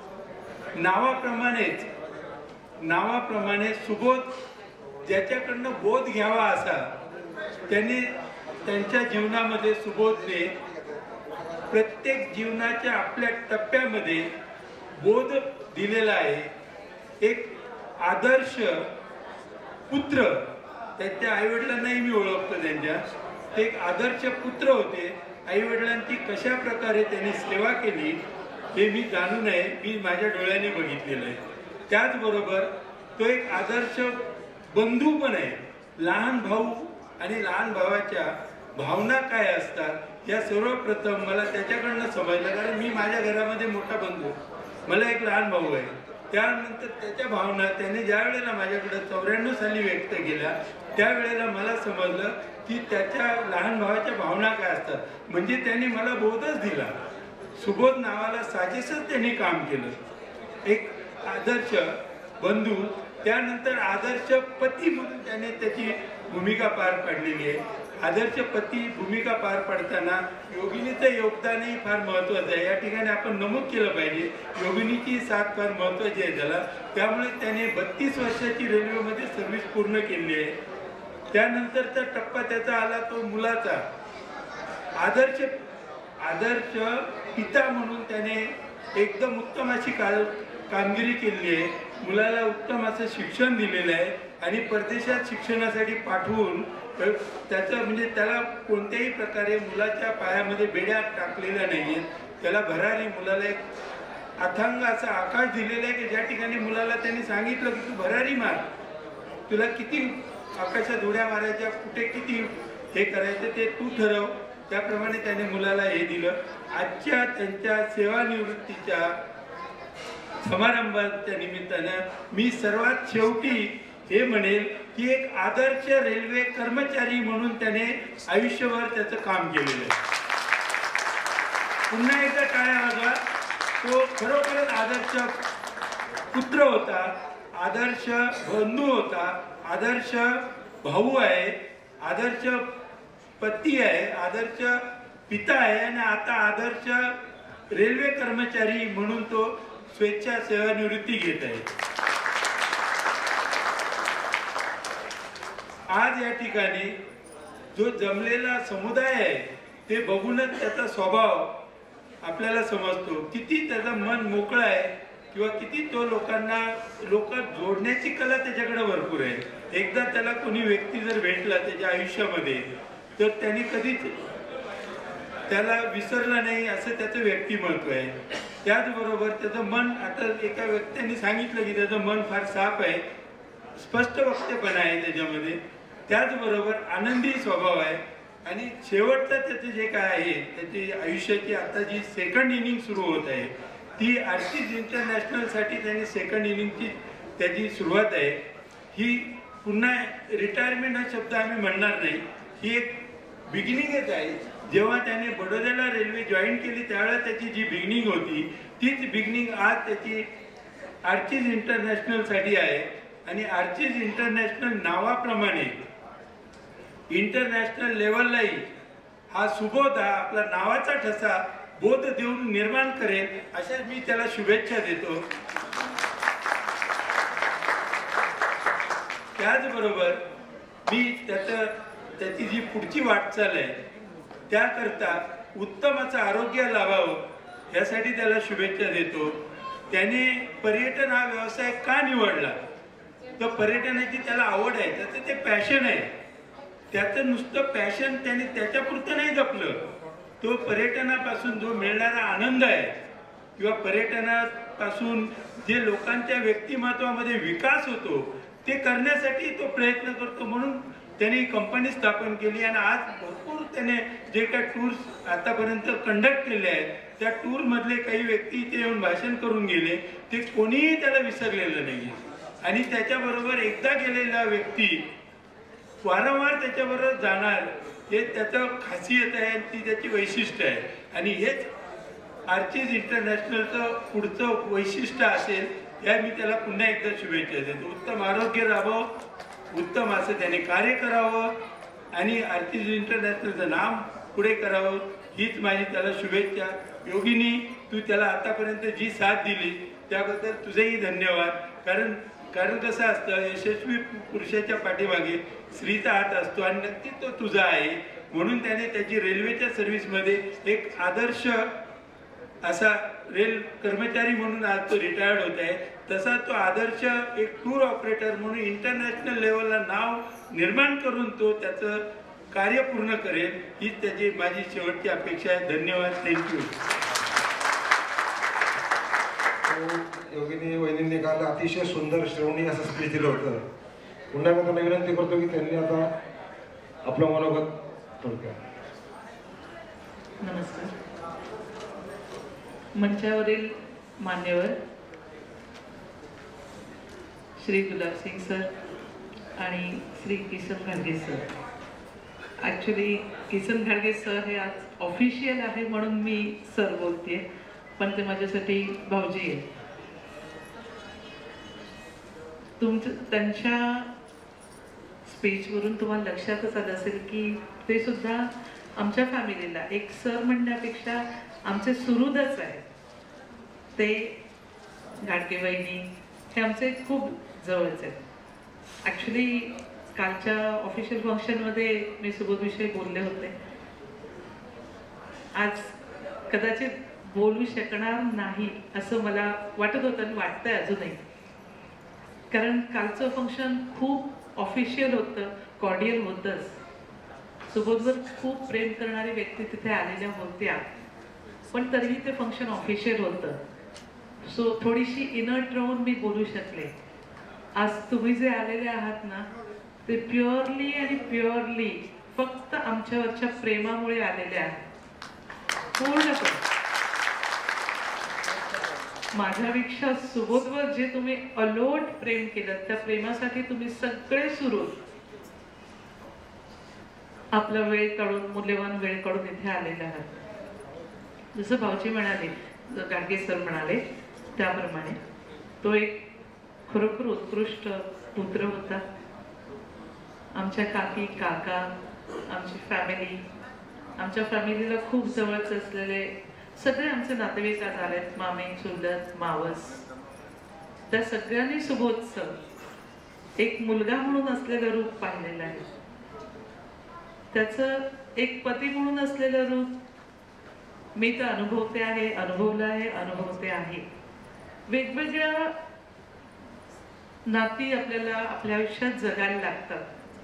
नावाप्रमाणे सुबोध ज्याच्याकडनं बोध घ्यावा असा, त्यांनी त्यांच्या जीवनामध्ये सुबोधने प्रत्येक जीवनाच्या आपल्या टप्प्यामध्ये बोध दिलेला आहे। एक आदर्श पुत्र, त्यांच्या आईवडिलांनाही मी ओळखतो, त्यांच्या एक आदर्श पुत्र होते। आईवडिलांची कशा प्रकारे त्यांनी सेवा केली हे मी जाणू नये, मी माझ्या डोळ्याने बघितलेलं आहे। त्याचबरोबर तो एक आदर्श बंधू पण आहे। लहान भाऊ आणि लहान भावाच्या भावना काय असतात या सर्वप्रथम मला त्याच्याकडनं समजलं, कारण मी माझ्या घरामध्ये मोठा बंधू, मला एक लहान भाऊ आहे। त्यानंतर त्याच्या भावना त्याने ज्या वेळेला माझ्याकडे 94 साली व्यक्त केल्या, त्यावेळेला मला समजलं की त्याच्या लहान भावाच्या भावना काय असतात, म्हणजे त्यांनी मला बोधच दिला। सुबोध नावाला साजेसच त्यांनी काम केलं। एक आदर्श बंधू, त्यानंतर आदर्श पती म्हणून त्याने त्याची भूमिका पार पाडलेली आहे। आदर्श पती भूमिका पार पाडताना योगिनीचं योगदानही फार महत्त्वाचं आहे। या ठिकाणी आपण नमूद केलं पाहिजे, योगिनीची साथ फार महत्त्वाची आहे त्याला। त्यामुळे त्याने 32 वर्षाची रेल्वेमध्ये सर्व्हिस पूर्ण केली आहे। त्यानंतरचा टप्पा त्याचा आला तो मुलाचा। आदर्श पिता म्हणून त्याने एकदम उत्तम अशी कामगिरी केली आहे। मुलाला उत्तम असं शिक्षण दिलेलं आहे आणि परदेशात शिक्षणासाठी पाठवून त्याचं म्हणजे त्याला कोणत्याही प्रकारे मुलाच्या पायामध्ये बेड्या टाकलेल्या नाहीये। त्याला भरारी, मुलाला एक अथांग असा आकाश दिलेला आहे की ज्या ठिकाणी मुलाला त्यांनी सांगितलं की तू भरारी मार, तुला किती आकाशात उड्या मारायच्या, कुठे किती हे करायचं ते तू ठरव। त्याप्रमाणे त्याने मुलाला हे दिलं। आजच्या त्यांच्या सेवानिवृत्तीच्या समारंभाच्या निमित्तानं मी सर्वात शेवटी हे म्हणेल की एक आदर्श रेल्वे कर्मचारी म्हणून त्याने आयुष्यभर त्याचं काम केलेलं आहे। पुन्हा एकदा टाळ्या वाजवा। तो खरोखरच आदर्श पुत्र होता, आदर्श बंधू होता, आदर्श भाऊ आहे, आदर्श पती आहे, आदर्श पिता आहे आणि आता आदर्श रेल्वे कर्मचारी म्हणून तो स्वेच्छा सेवानिवृत्ती घेत आहे. आज या ठिकाणी जो जमलेला समुदाय आहे ते बघूनच त्याचा स्वभाव आपल्याला समजतो, किती त्याचं मन मोकळं आहे किंवा किती तो लोक जोडण्याची कला त्याच्याकडे भरपूर आहे. एकदा त्याला कोणी व्यक्ती जर भेटला त्याच्या आयुष्यामध्ये तर त्याने कधीच त्याला विसरलं नाही असं त्याचं व्यक्तिमत्व आहे. त्याचबरोबर त्याचं मन, आता एका व्यक्तीने सांगितलं की त्याचं मन फार साफ आहे, स्पष्ट वक्तेपणा आहे त्याच्यामध्ये, त्याचबरोबर आनंदी स्वभाव आहे. आणि शेवटचं त्याचं जे काय आहे त्याची आयुष्याची आता जी सेकंड इनिंग सुरू होत आहे ती आर्टिस्ट इंटरनॅशनलसाठी त्यांनी सेकंड इनिंगची त्याची सुरुवात आहे. ही पुन्हा रिटायरमेंट हा शब्द आम्ही म्हणणार नाही, ही एक बिगिनिंगच आहे. जेव्हा त्याने बडोद्याला रेल्वे जॉईन केली त्यावेळेला त्याची जी बिगिनिंग होती तीच बिगिनिंग आज त्याची आर्चिज इंटरनॅशनलसाठी आहे. आणि आर्चिज इंटरनॅशनल नावाप्रमाणे इंटरनॅशनल लेवललाही हा सुबोध, हा आपला नावाचा ठसा बोध देऊन निर्माण करेल अशा मी त्याला शुभेच्छा देतो. त्याचबरोबर मी त्याची जी पुढची वाटचाल आहे त्याकरता उत्तम असं आरोग्य लाभावं यासाठी त्याला शुभेच्छा देतो. त्याने पर्यटन हा व्यवसाय का निवडला तर पर्यटनाची त्याला आवड आहे, त्याचं ते पॅशन आहे. त्याचं नुसतं पॅशन त्याने त्याच्यापुरतं नाही जपलं, तो पर्यटनापासून जो मिळणारा आनंद आहे किंवा पर्यटनापासून जे लोकांच्या व्यक्तिमत्वामध्ये विकास होतो ते करण्यासाठी तो प्रयत्न करतो. म्हणून त्यांनी कंपनी स्थापन केली आणि आज भरपूर त्याने जे काही टूर्स आतापर्यंत कंडक्ट केले आहेत त्या टूरमधले काही व्यक्ती इथे येऊन भाषण करून गेले, ते कोणीही त्याला विसरलेलं नाही. आणि त्याच्याबरोबर एकदा गेलेला व्यक्ती वारंवार त्याच्याबरोबर जाणार हे त्याचं खासियत आहे, ती त्याची वैशिष्ट्य आहे. आणि हेच आर्चिज इंटरनॅशनलचं पुढचं वैशिष्ट्य असेल या मी त्याला पुन्हा एकदा शुभेच्छा देतो. उत्तम आरोग्य लाभावं, उत्तम असं त्याने कार्य करावं आणि आर्चिज इंटरनॅशनलचं नाम पुढे करावं हीच माझी त्याला शुभेच्छा. योगिनी, तू त्याला आतापर्यंत जी साथ दिली त्याबद्दल तुझेही धन्यवाद. कारण कसं असतं, यशस्वी पुरुषाच्या पाठीमागे स्त्रीचा हात असतो आणि नक्कीच तो तुझा आहे. म्हणून त्याने त्याची रेल्वेच्या सर्व्हिसमध्ये एक आदर्श असा रेल कर्मचारी म्हणून आज तो रिटायर्ड होत आहे, तसा तो आदर्श एक टूर ऑपरेटर म्हणून इंटरनॅशनल लेवलला नाव निर्माण करून तो त्याचं कार्य पूर्ण करेल हीच त्याची माझी शेवटची अपेक्षा आहे. धन्यवाद. थँक्यू. योगिनी वहिनींनी काल अतिशय सुंदर श्रवणी असं स्पीच दिलं होतं. पुन्हा एकदा त्यांना विनंती करतो की त्यांनी आता आपलं मनोगत थोडक्यात. नमस्कार. मंचावरील मान्यवर श्री गुलाबसिंग सर आणि श्री किसन घाडगे सर. ॲक्च्युली किसन घाडगे सर हे आज ऑफिशियल आहे म्हणून मी सर बोलते, पण ते माझ्यासाठी भाऊजी आहे. त्यांच्या स्पीचवरून तुम्हाला लक्षातच आलं असेल की ते सुद्धा आमच्या फॅमिलीला एक सर म्हणण्यापेक्षा आमचे सुहृदच आहे. ते घाडगे वहिनी हे आमचे खूप जवळचे आहेत. ॲक्च्युली कालच्या ऑफिशियल फंक्शनमध्ये मी सुबोधविषयी बोलले होते. आज कदाचित बोलू शकणार नाही असं मला वाटत होतं आणि वाटतंय अजूनही, कारण कालचं फंक्शन खूप ऑफिशियल होतं, कॉर्डियल होतंच. सुबोधवर खूप प्रेम करणारी व्यक्ती तिथे आलेल्या होत्या, पण तरीही ते फंक्शन ऑफिशियल होतं. सो थोडीशी इनर्ट राहून मी बोलू शकले. आज तुम्ही जे आलेले आहात ना ते प्युअरली आणि प्युअरली फक्त आमच्यावरच्या प्रेमामुळे आलेले आहेत. पूर्णपणे माझ्यापेक्षा सुबोधवर जे तुम्ही अलोट प्रेम केलं त्या प्रेमासाठी तुम्ही सगळे सुरू आपला वेळ काढून, मूल्यवान वेळ काढून इथे आलेले आहात. जसं भाऊजी म्हणाले, गाडगे सर म्हणाले त्याप्रमाणे तो एक खरोखर उत्कृष्ट पुत्र होता. आमच्या काकी, काका, आमची फॅमिली आमच्या फॅमिलीला खूप जवळच असलेले सगळे आमचे नातेवाईक आज आलेत, मामी, चुलत, मावस. त्या सगळ्यांनी सुबोधचं एक मुलगा म्हणून असलेलं रूप पाहिलेलं आहे. त्याचं एक पती म्हणून असलेलं रूप मी तर अनुभवते आहे, अनुभवलं आहे, अनुभवते आहे. वेगवेगळ्या नाती आपल्याला आपल्या आयुष्यात जगायला लागतात,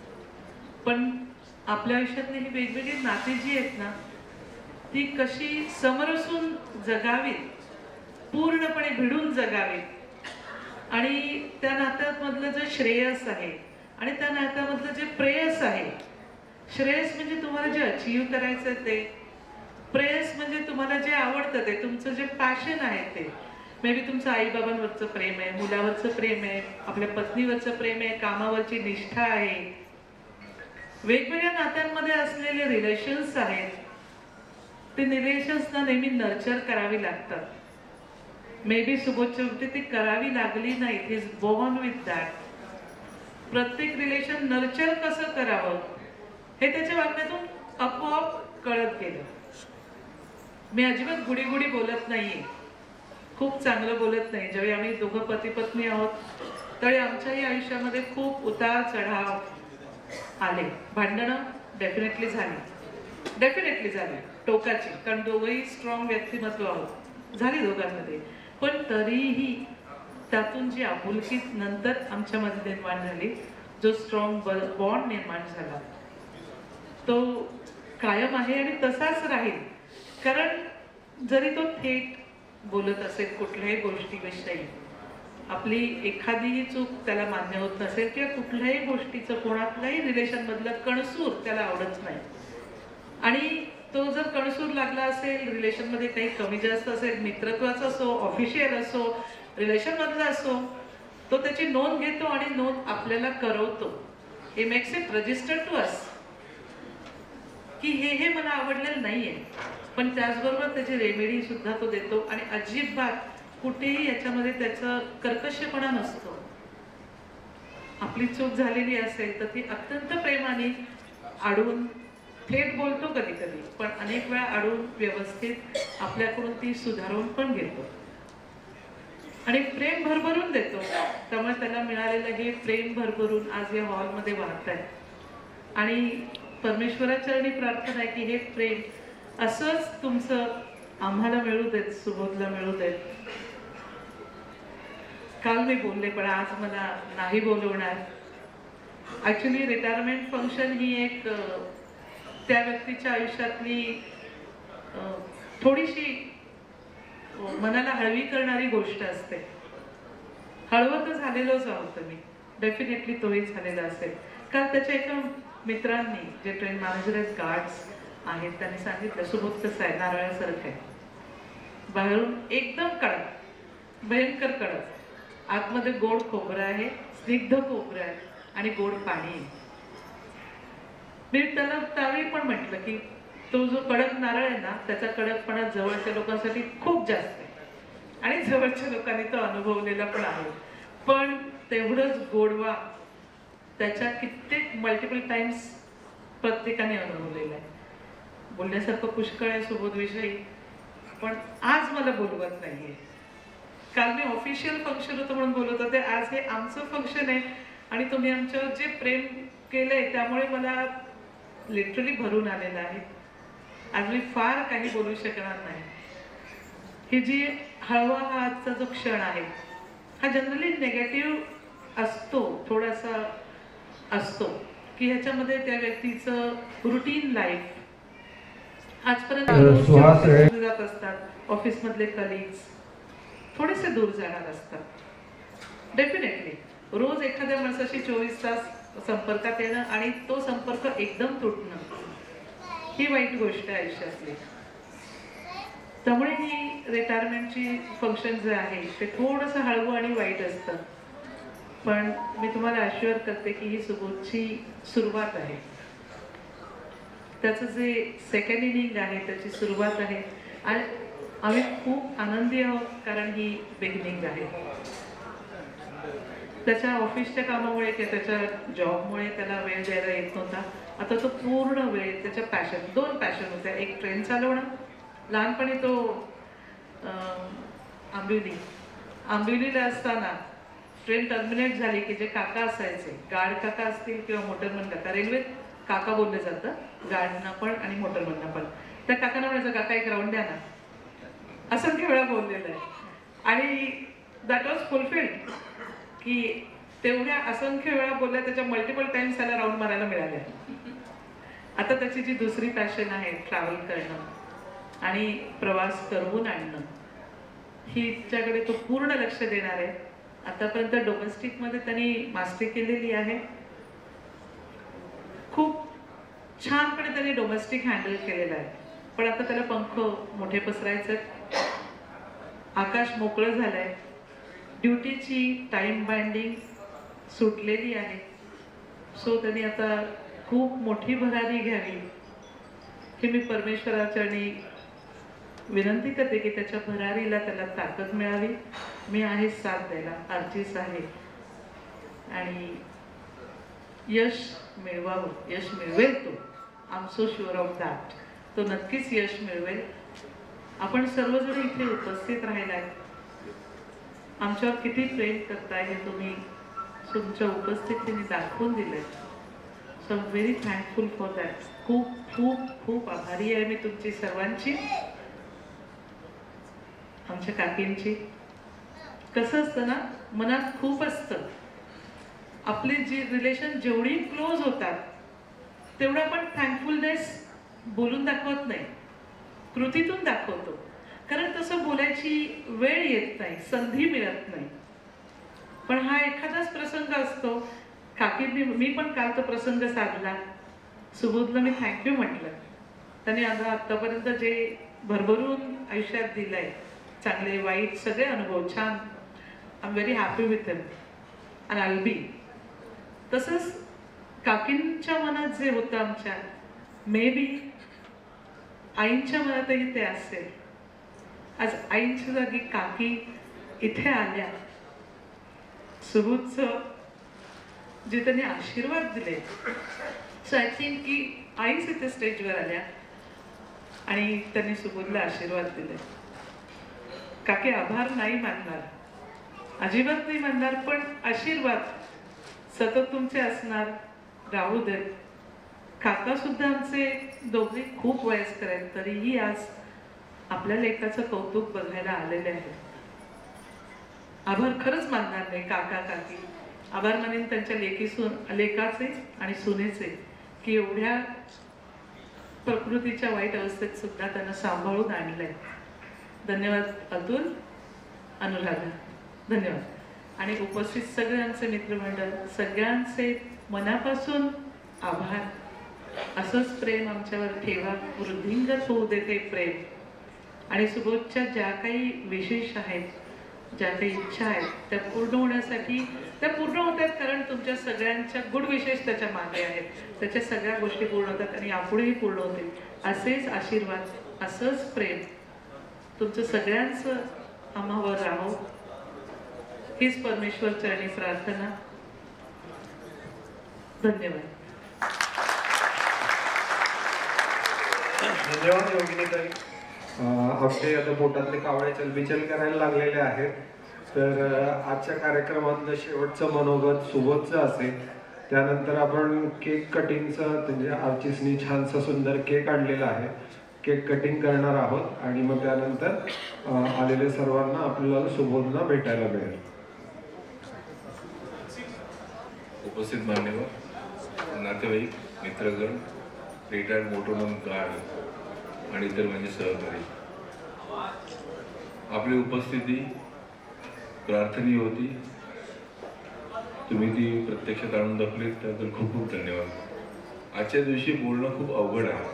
पण आपल्या आयुष्यातली ही वेगवेगळी नाती जी आहेत ना, ती कशी समरसून जगावीत, पूर्णपणे भिडून जगावीत. आणि त्या नात्यामधलं जे श्रेयस आहे आणि त्या नात्यामधलं जे प्रेयस आहे, श्रेयस म्हणजे तुम्हाला जे अचीव करायचं ते, प्रेयस म्हणजे तुम्हाला जे आवडतं ते, तुमचं जे पॅशन आहे ते. मे बी तुमचं आईबाबांवरचं प्रेम आहे, मुलावरचं प्रेम आहे, आपल्या पत्नीवरचं प्रेम आहे, कामावरची निष्ठा आहे. वेगवेगळ्या नात्यांमध्ये असलेले रिलेशन्स आहेत, ते रिलेशन्सना नेहमी नर्चर करावी लागतात. मे बी सुबोधच्या बाबतीत ती करावी लागली नाही, it is born with that. प्रत्येक रिलेशन नर्चर कसं करावं हे त्याच्या वागण्यातून आपोआप कळत गेलं. मी अजिबात गुडी गुडी बोलत नाहीये, खूप चांगलं बोलत नाही. ज्यावेळी आम्ही दोघं पती पत्नी आहोत त्यावेळी आमच्याही आयुष्यामध्ये खूप उतार चढाव आले, भांडणं डेफिनेटली झाली टोकाची, कारण दोघंही स्ट्रॉंग व्यक्तिमत्व आहोत, झाली दोघांमध्ये. पण तरीही त्यातून जी आपुलकी नंतर आमच्यामध्ये निर्माण झाली, जो स्ट्रॉंग बॉन्ड निर्माण झाला, तो कायम आहे आणि तसाच राहील. कारण जरी तो थेट बोलत असेल कुठल्याही गोष्टीविषयी, आपली एखादीही चूक त्याला मान्य होत नसेल किंवा कुठल्याही गोष्टीचं कोणातल्याही रिलेशन मधलं कणसूर त्याला आवडत नाही, आणि तो जर कणसूर लागला असेल, रिलेशन मध्ये काही कमी जास्त असेल, मित्रत्वाचा असो, ऑफिशियल असो, रिलेशन मधला असो, तो त्याची नोंद घेतो आणि नोंद आपल्याला करवतो. हे makes it registered to us की हे मला आवडलेलं नाहीये, पण त्याचबरोबर त्याची रेमेडी सुद्धा तो देतो. आणि अजिबात कुठेही याच्यामध्ये त्याचा कर्कशपणा नसतो. आपली चूक झालेली असेल तर ती अत्यंत प्रेमाने आडून थेट बोलतो कधी कधी, पण अनेक वेळा आडून व्यवस्थित आपल्याकडून ती सुधारून पण घेतो आणि प्रेम भरभरून देतो. त्यामुळे त्याला मिळालेलं हे प्रेम भरभरून आज या हॉलमध्ये वाहत आहे. आणि परमेश्वराचरणी प्रार्थना आहे की हे प्रेम असंच तुमचं आम्हाला मिळू देत, सुबोधला मिळू देत. काल मी बोलले पण आज मला नाही बोलवणार. ऍक्च्युली रिटायरमेंट फंक्शन ही एक त्या व्यक्तीच्या आयुष्यातली थोडीशी मनाला हळवी करणारी गोष्ट असते. हळवं तर झालेलोच आहोत मी, डेफिनेटली तोही झालेला असेल. कारण त्याच्या एका मित्रांनी, जे ट्रेन मॅनेजर आहेत, गार्ड्स आहेत, त्यांनी सांगितलं सुबोध कसं आहे, नारळासारखं आहे. बाहेरून एकदम कडक, भयंकर कडक, आतमध्ये गोड खोबरं आहे, स्निग्ध खोबरं आहे आणि गोड पाणी आहे. मी त्याला त्यावेळी पण म्हटलं की तो जो कडक नारळ आहे ना, त्याचा कडकपणा जवळच्या लोकांसाठी खूप जास्त आहे आणि जवळच्या लोकांनी तो अनुभवलेला पण आहे. पण तेवढंच गोडवा त्याच्या कित्येक मल्टिपल टाइम्स प्रत्येकाने अनुभवलेला आहे. बोलण्यासारखं पुष्कळ आहे सुबोध विषयी, पण आज मला बोलवत नाहीये. काल मी ऑफिशियल फंक्शन होतं म्हणून बोलत होते, आज हे आमचं फंक्शन आहे आणि तुम्ही आमच्यावर जे प्रेम केलंय त्यामुळे मला लिटरली भरून आलेलं आहे. आज मी फार काही बोलू शकणार नाही. ही जी हळवा हा आजचा जो क्षण आहे, हा जनरली नेगेटिव्ह असतो, थोडासा असतो की ह्याच्यामध्ये त्या व्यक्तीचं रुटीन लाईफ आजपर्यंत जात असतात, ऑफिस मधले कलिग्स थोडेसे दूर जाणार असतात. डेफिनेटली रोज एखाद्या माणसाशी 24 तास संपर्कात येणं आणि तो संपर्क एकदम तुटणं ही वाईट गोष्ट आहे आयुष्यातली. त्यामुळे ही रिटायरमेंटची फंक्शन जे आहे ते थोडंसं हळवं आणि वाईट असतं. पण मी तुम्हाला अश्युअर करते की ही सुबोधची सुरुवात आहे. त्याचं जे सेकंड इनिंग आहे त्याची सुरुवात आहे आणि आम्ही खूप आनंदी आहोत कारण ही बिगिनिंग आहे. त्याच्या ऑफिसच्या कामामुळे किंवा त्याच्या जॉबमुळे त्याला वेळ द्यायला येत नव्हता. आता तो पूर्ण वेळ त्याच्या पॅशन, 2 पॅशन होत्या. एक ट्रेन चालवणं, लहानपणी तो आंबिवलीला असताना ट्रेन टर्मिनेट झाली की जे काका असायचे, गार्ड काका असतील किंवा मोटरमन काका, रेल्वेत काका बोललं जातं, गार्डना पण आणि मोटरमनना पण. त्या काकांना म्हणायचं काका एक राऊंड द्या ना, असंख्य वेळा बोललेलं आहे. आणि दॅट वॉज फुलफिल्ड की तेवढ्या असंख्य वेळा बोलल्या, त्याच्या मल्टिपल टाइम्स त्याला राऊंड मारायला मिळाल्या. आता त्याची जी दुसरी पॅशन आहे ट्रॅव्हल करणं आणि प्रवास करवून आणणं, हिच्याकडे तो पूर्ण लक्ष देणार आहे. आतापर्यंत डोमेस्टिकमध्ये त्यांनी मास्टरी केलेली आहे. खूप छानपणे त्यांनी डोमेस्टिक हँडल केलेलं आहे. पण आता त्याला पंख मोठे पसरायचे, आकाश मोकळं झालंय, ड्युटीची टाइम बाइंडिंग सुटलेली आहे. सो त्यांनी आता खूप मोठी भरारी घ्यावी हे मी परमेश्वराचरणी विनंती करते की त्याच्या भरारीला त्याला ताकद मिळावी. मी आहे साथ द्यायला, आर्चिस आहे, आणि यश मिळवावं. यश मिळवेल तो, I am so sure of that. तो नक्कीच यश मिळवेल. आपण सर्वजण इथे उपस्थित राहिलाय, आमच्यावर किती प्रेम करताय हे तुम्ही तुमच्या उपस्थितीने दाखवून दिलंय. So I am very thankful for that. खूप खूप खूप आभारी आहे मी तुमची सर्वांची, आमच्या काकींची. कसं असतं ना, मनात खूप असतं. आपली जी रिलेशन जेवढी क्लोज होतात तेवढा पण थँकफुलनेस बोलून दाखवत नाही, कृतीतून दाखवतो. कारण तसं बोलायची वेळ येत नाही, संधी मिळत नाही. पण हा एखादाच प्रसंग असतो. काकींनी, मी पण काल तो प्रसंग साधला. सुबोधला मी थँक्यू म्हटलं. त्याने आतापर्यंत जे भरभरून आयुष्यात दिलंय, चांगले वाईट सगळे अनुभव छान, I am very happy with him and I will be. तसंच काकींच्या मनात जे होतं आमच्या, मे बी आईंच्या मनातही ते असेल. आज आईंच्या जागी काकी इथे आल्या, सुबोधचं जे त्यांनी आशीर्वाद दिले. सो आय थिंक की आईच इथे स्टेजवर आल्या आणि त्यांनी सुबोधला आशीर्वाद दिले. काकी आभार नाही मानणार, अजिबात नाही मानणार, पण आशीर्वाद सतत तुमचे असणार, राहू देत. काका सुद्धा आमचे दोघे खूप वयस्कर आहेत, तरीही आज आपल्या लेकाचं कौतुक बघायला आलेले आहे. आभार खरंच मानणार नाही काका काकी. आभार मानेन त्यांच्या लेकाचे आणि सुनेचे की एवढ्या प्रकृतीच्या वाईट अवस्थेत सुद्धा त्यांना सांभाळून आणलंय. धन्यवाद अतुल, अनुराधा, धन्यवाद. आणि उपस्थित सगळ्यांचे मित्रमंडळ, सगळ्यांचे मनापासून आभार. असंच प्रेम आमच्यावर ठेवा, वृद्धिंगत होऊ देते प्रेम. आणि सुबोधच्या ज्या काही विशेष आहेत, ज्या काही इच्छा आहेत, त्या पूर्ण होण्यासाठी त्या पूर्ण होतात. कारण तुमच्या सगळ्यांच्या गुड विशेष त्याच्या मागे आहेत. त्याच्या सगळ्या गोष्टी पूर्ण होतात आणि यापुढेही पूर्ण होतील. असेच आशीर्वाद, असंच प्रेम तुमचं सगळ्यांचं आम्हावर राहो, हीच परमेश्वर चरणी प्रार्थना. धन्यवाद. धन्यवाद योगिनीताई. आमचे आता पोटातले कावळे चलबिचल करायला लागलेले आहेत. तर आजच्या कार्यक्रमातलं शेवटचं मनोगत सुबोधचं असेल. त्यानंतर आपण केक कटिंगचं, म्हणजे आर्चिसनी छानसा सुंदर केक आणलेला आहे, केक कटिंग करणार आहोत. आणि मग त्यानंतर आलेल्या सर्वांना आपल्याला सुबोधला भेटायला मिळेल. उपस्थित मान्यवर, नातेवाईक, मित्रगण, रिटायर्ड मोटरमन गार्ड आणि इतर म्हणजे सहकारी, आपली उपस्थिती प्रार्थनीय होती. तुम्ही ती प्रत्यक्षात आणून दाखवलीत त्याबद्दल खूप खूप धन्यवाद. आजच्या दिवशी बोलणं खूप अवघड आहे.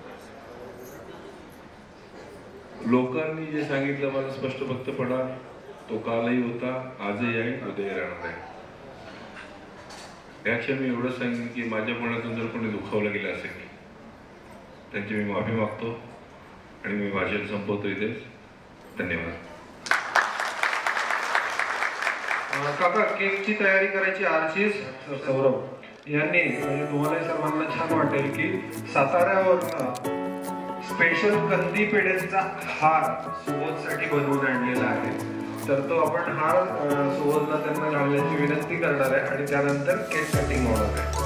लोकांनी जे सांगितलं मला स्पष्ट भक्तपणा, तो कालही होता, आजही आहे, उद्याही राहणार आहे. याक्षणी मी एवढंच सांगेन की माझ्या मनातून जर कोणी दुखावलं गेलं असेल त्यांची मी माफी मागतो आणि मी भाषण संपवतो इथेच. धन्यवाद. काका केकची तयारी करायची आर्चिस सौरभ यांनी म्हणजे तुम्हाला सर्वांना छान वाटेल की साताऱ्यावर स्पेशल कंदी पेढ्यांचा हार सुबोधसाठी बनवून आणलेला आहे. तर तो आपण हार सुबोधला त्यांना घालण्याची विनंती करणार आहे आणि त्यानंतर केक कटिंग होणार आहे.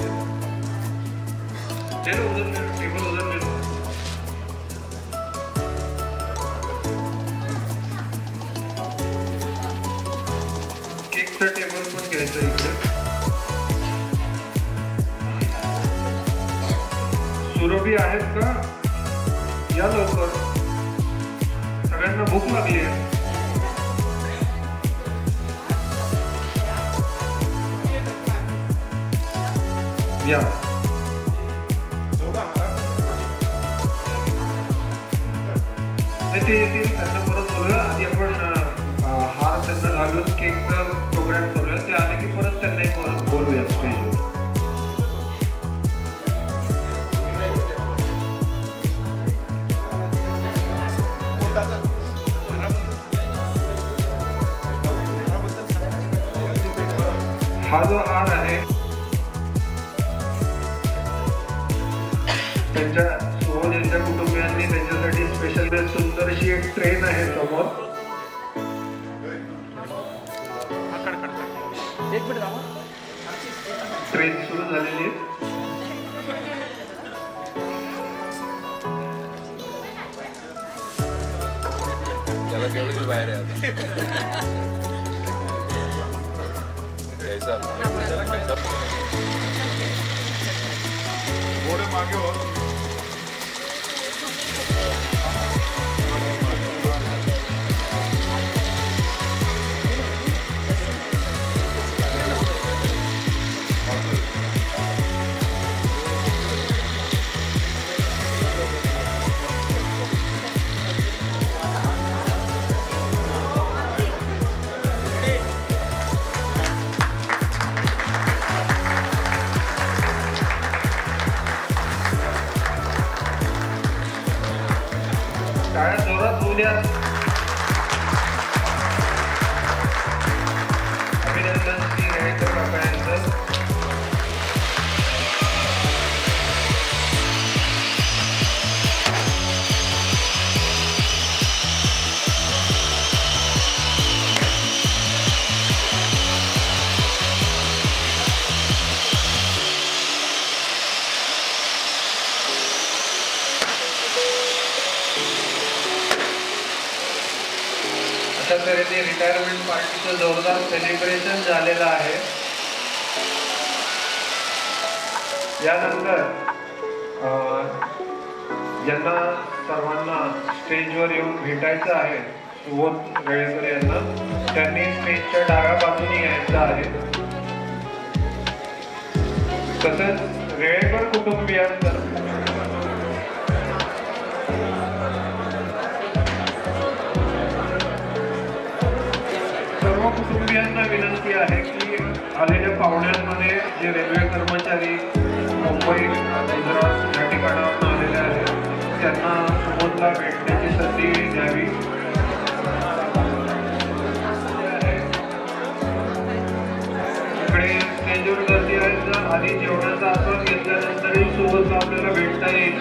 टेबल उधर केकचं टेबल पण घ्यायचं इकडे. सुरभी आहेत का? या लवकर, सगळ्यांना भूक लागली आहे. या ते येतील, त्यांना परत बोलूया. आधी आपण हार त्यांना घालून केकचा प्रोग्राम करूया. ते आले की परत त्यांनाही परत बोलूया स्टेजवर. हा जो हार आहे त्यांच्या सुबोध यांच्या कुटुंबियांनी त्यांच्यासाठी स्पेशल सुंदरशी एक ट्रेन आहे समोर. ट्रेन सुरू झालेली आहे. त्याला केवढी बाहेर आहे आता थोडे मागे हो. टाळ्या जोरात होऊ द्या. अभिनंदन श्री रेळेकर काका यांचं. अशा तऱ्हेने रिटायरमेंट पार्टीचं जोरदार सेलिब्रेशन झालेलं आहे. यानंतर ज्यांना सर्वांना स्टेजवर येऊन भेटायचं आहे सुबोध रेळेकर यांना, त्यांनी स्टेजच्या डाव्या बाजूने यायचं आहे. तसंच रेळेकर कुटुंबियांना सर्व कुटुंबियांना विनंती आहे की आलेल्या पाहुण्यांमध्ये जे रेल्वे कर्मचारी मुंबई गुजरात या ठिकाणावरून आलेले आहेत त्यांना सुबोधला भेटण्याची संधी द्यावी. इकडे स्टेजवर गर्दी आहे, तर आधी जेवणाचा आस्वाद घेतल्यानंतरही सुबोधला आपल्याला भेटता येईल.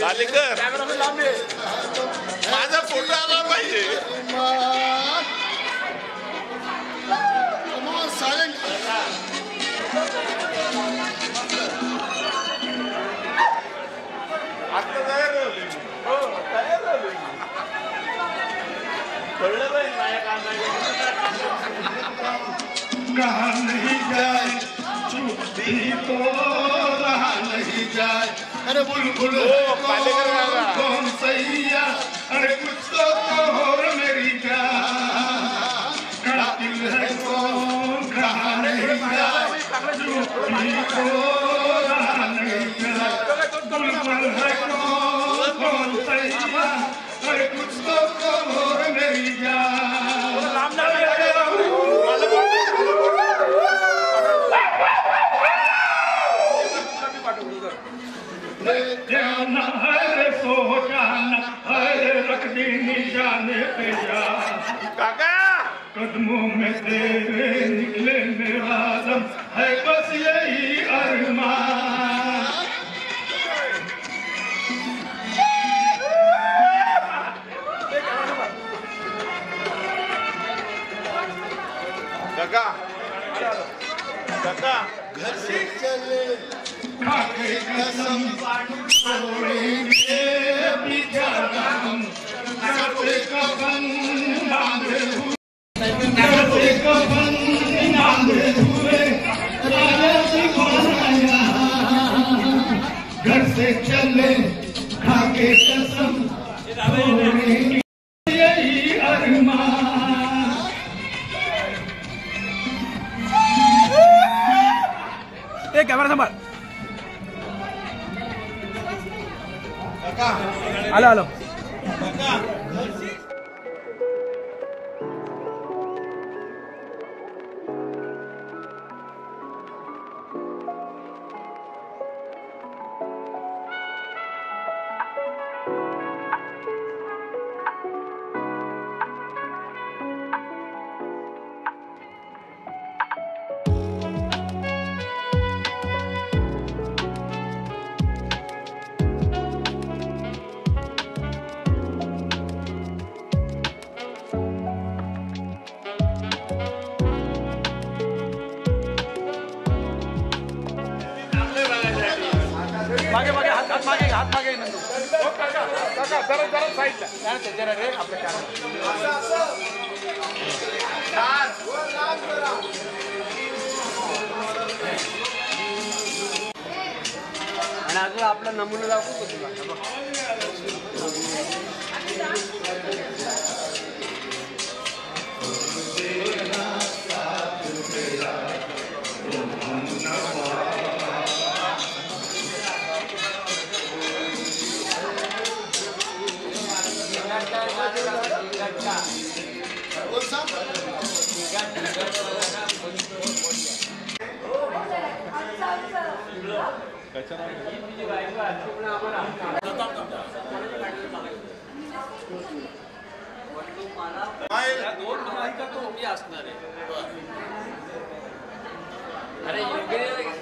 पालेकर माझा फोटो आला पाहिजे. आता तयार झाले. हो तयार झाले. कळलं नाही कहा नहीं जाए चुपती तो रहा नहीं जाए. अरे बुलबुल कौन सैया अरे कुछ तो हो मेरी जान. कातिल है कौन कहा नहीं जाए चुपती तो रहा नहीं जाए. बुलबुल है कौन सैया अरे कुछ तो हो मेरी जान. जाना है सो जाना है रख दी निशाने पे जा. काका कदमों में तेरे निकले मेरा दम है बस यही अरमान. काका काका घर से चले खाके कसम छोड़ेंगे पीछा हम. सर पे कफन बांधे हुए सर पे कफन बांधे हुए राजा सिंहाया. घर से चले खाके कसम छोड़ेंगे यही अरमान. कॅमेरा सांभाळ. आलो आलो. मागे मागे हात मागे नंदू. काका काका जरा जरा साईडला जरा रे आपल्या आणि अजून आपला नमुना दाखवू का तुला. दोन माहिती तो मी असणार आहे. अरे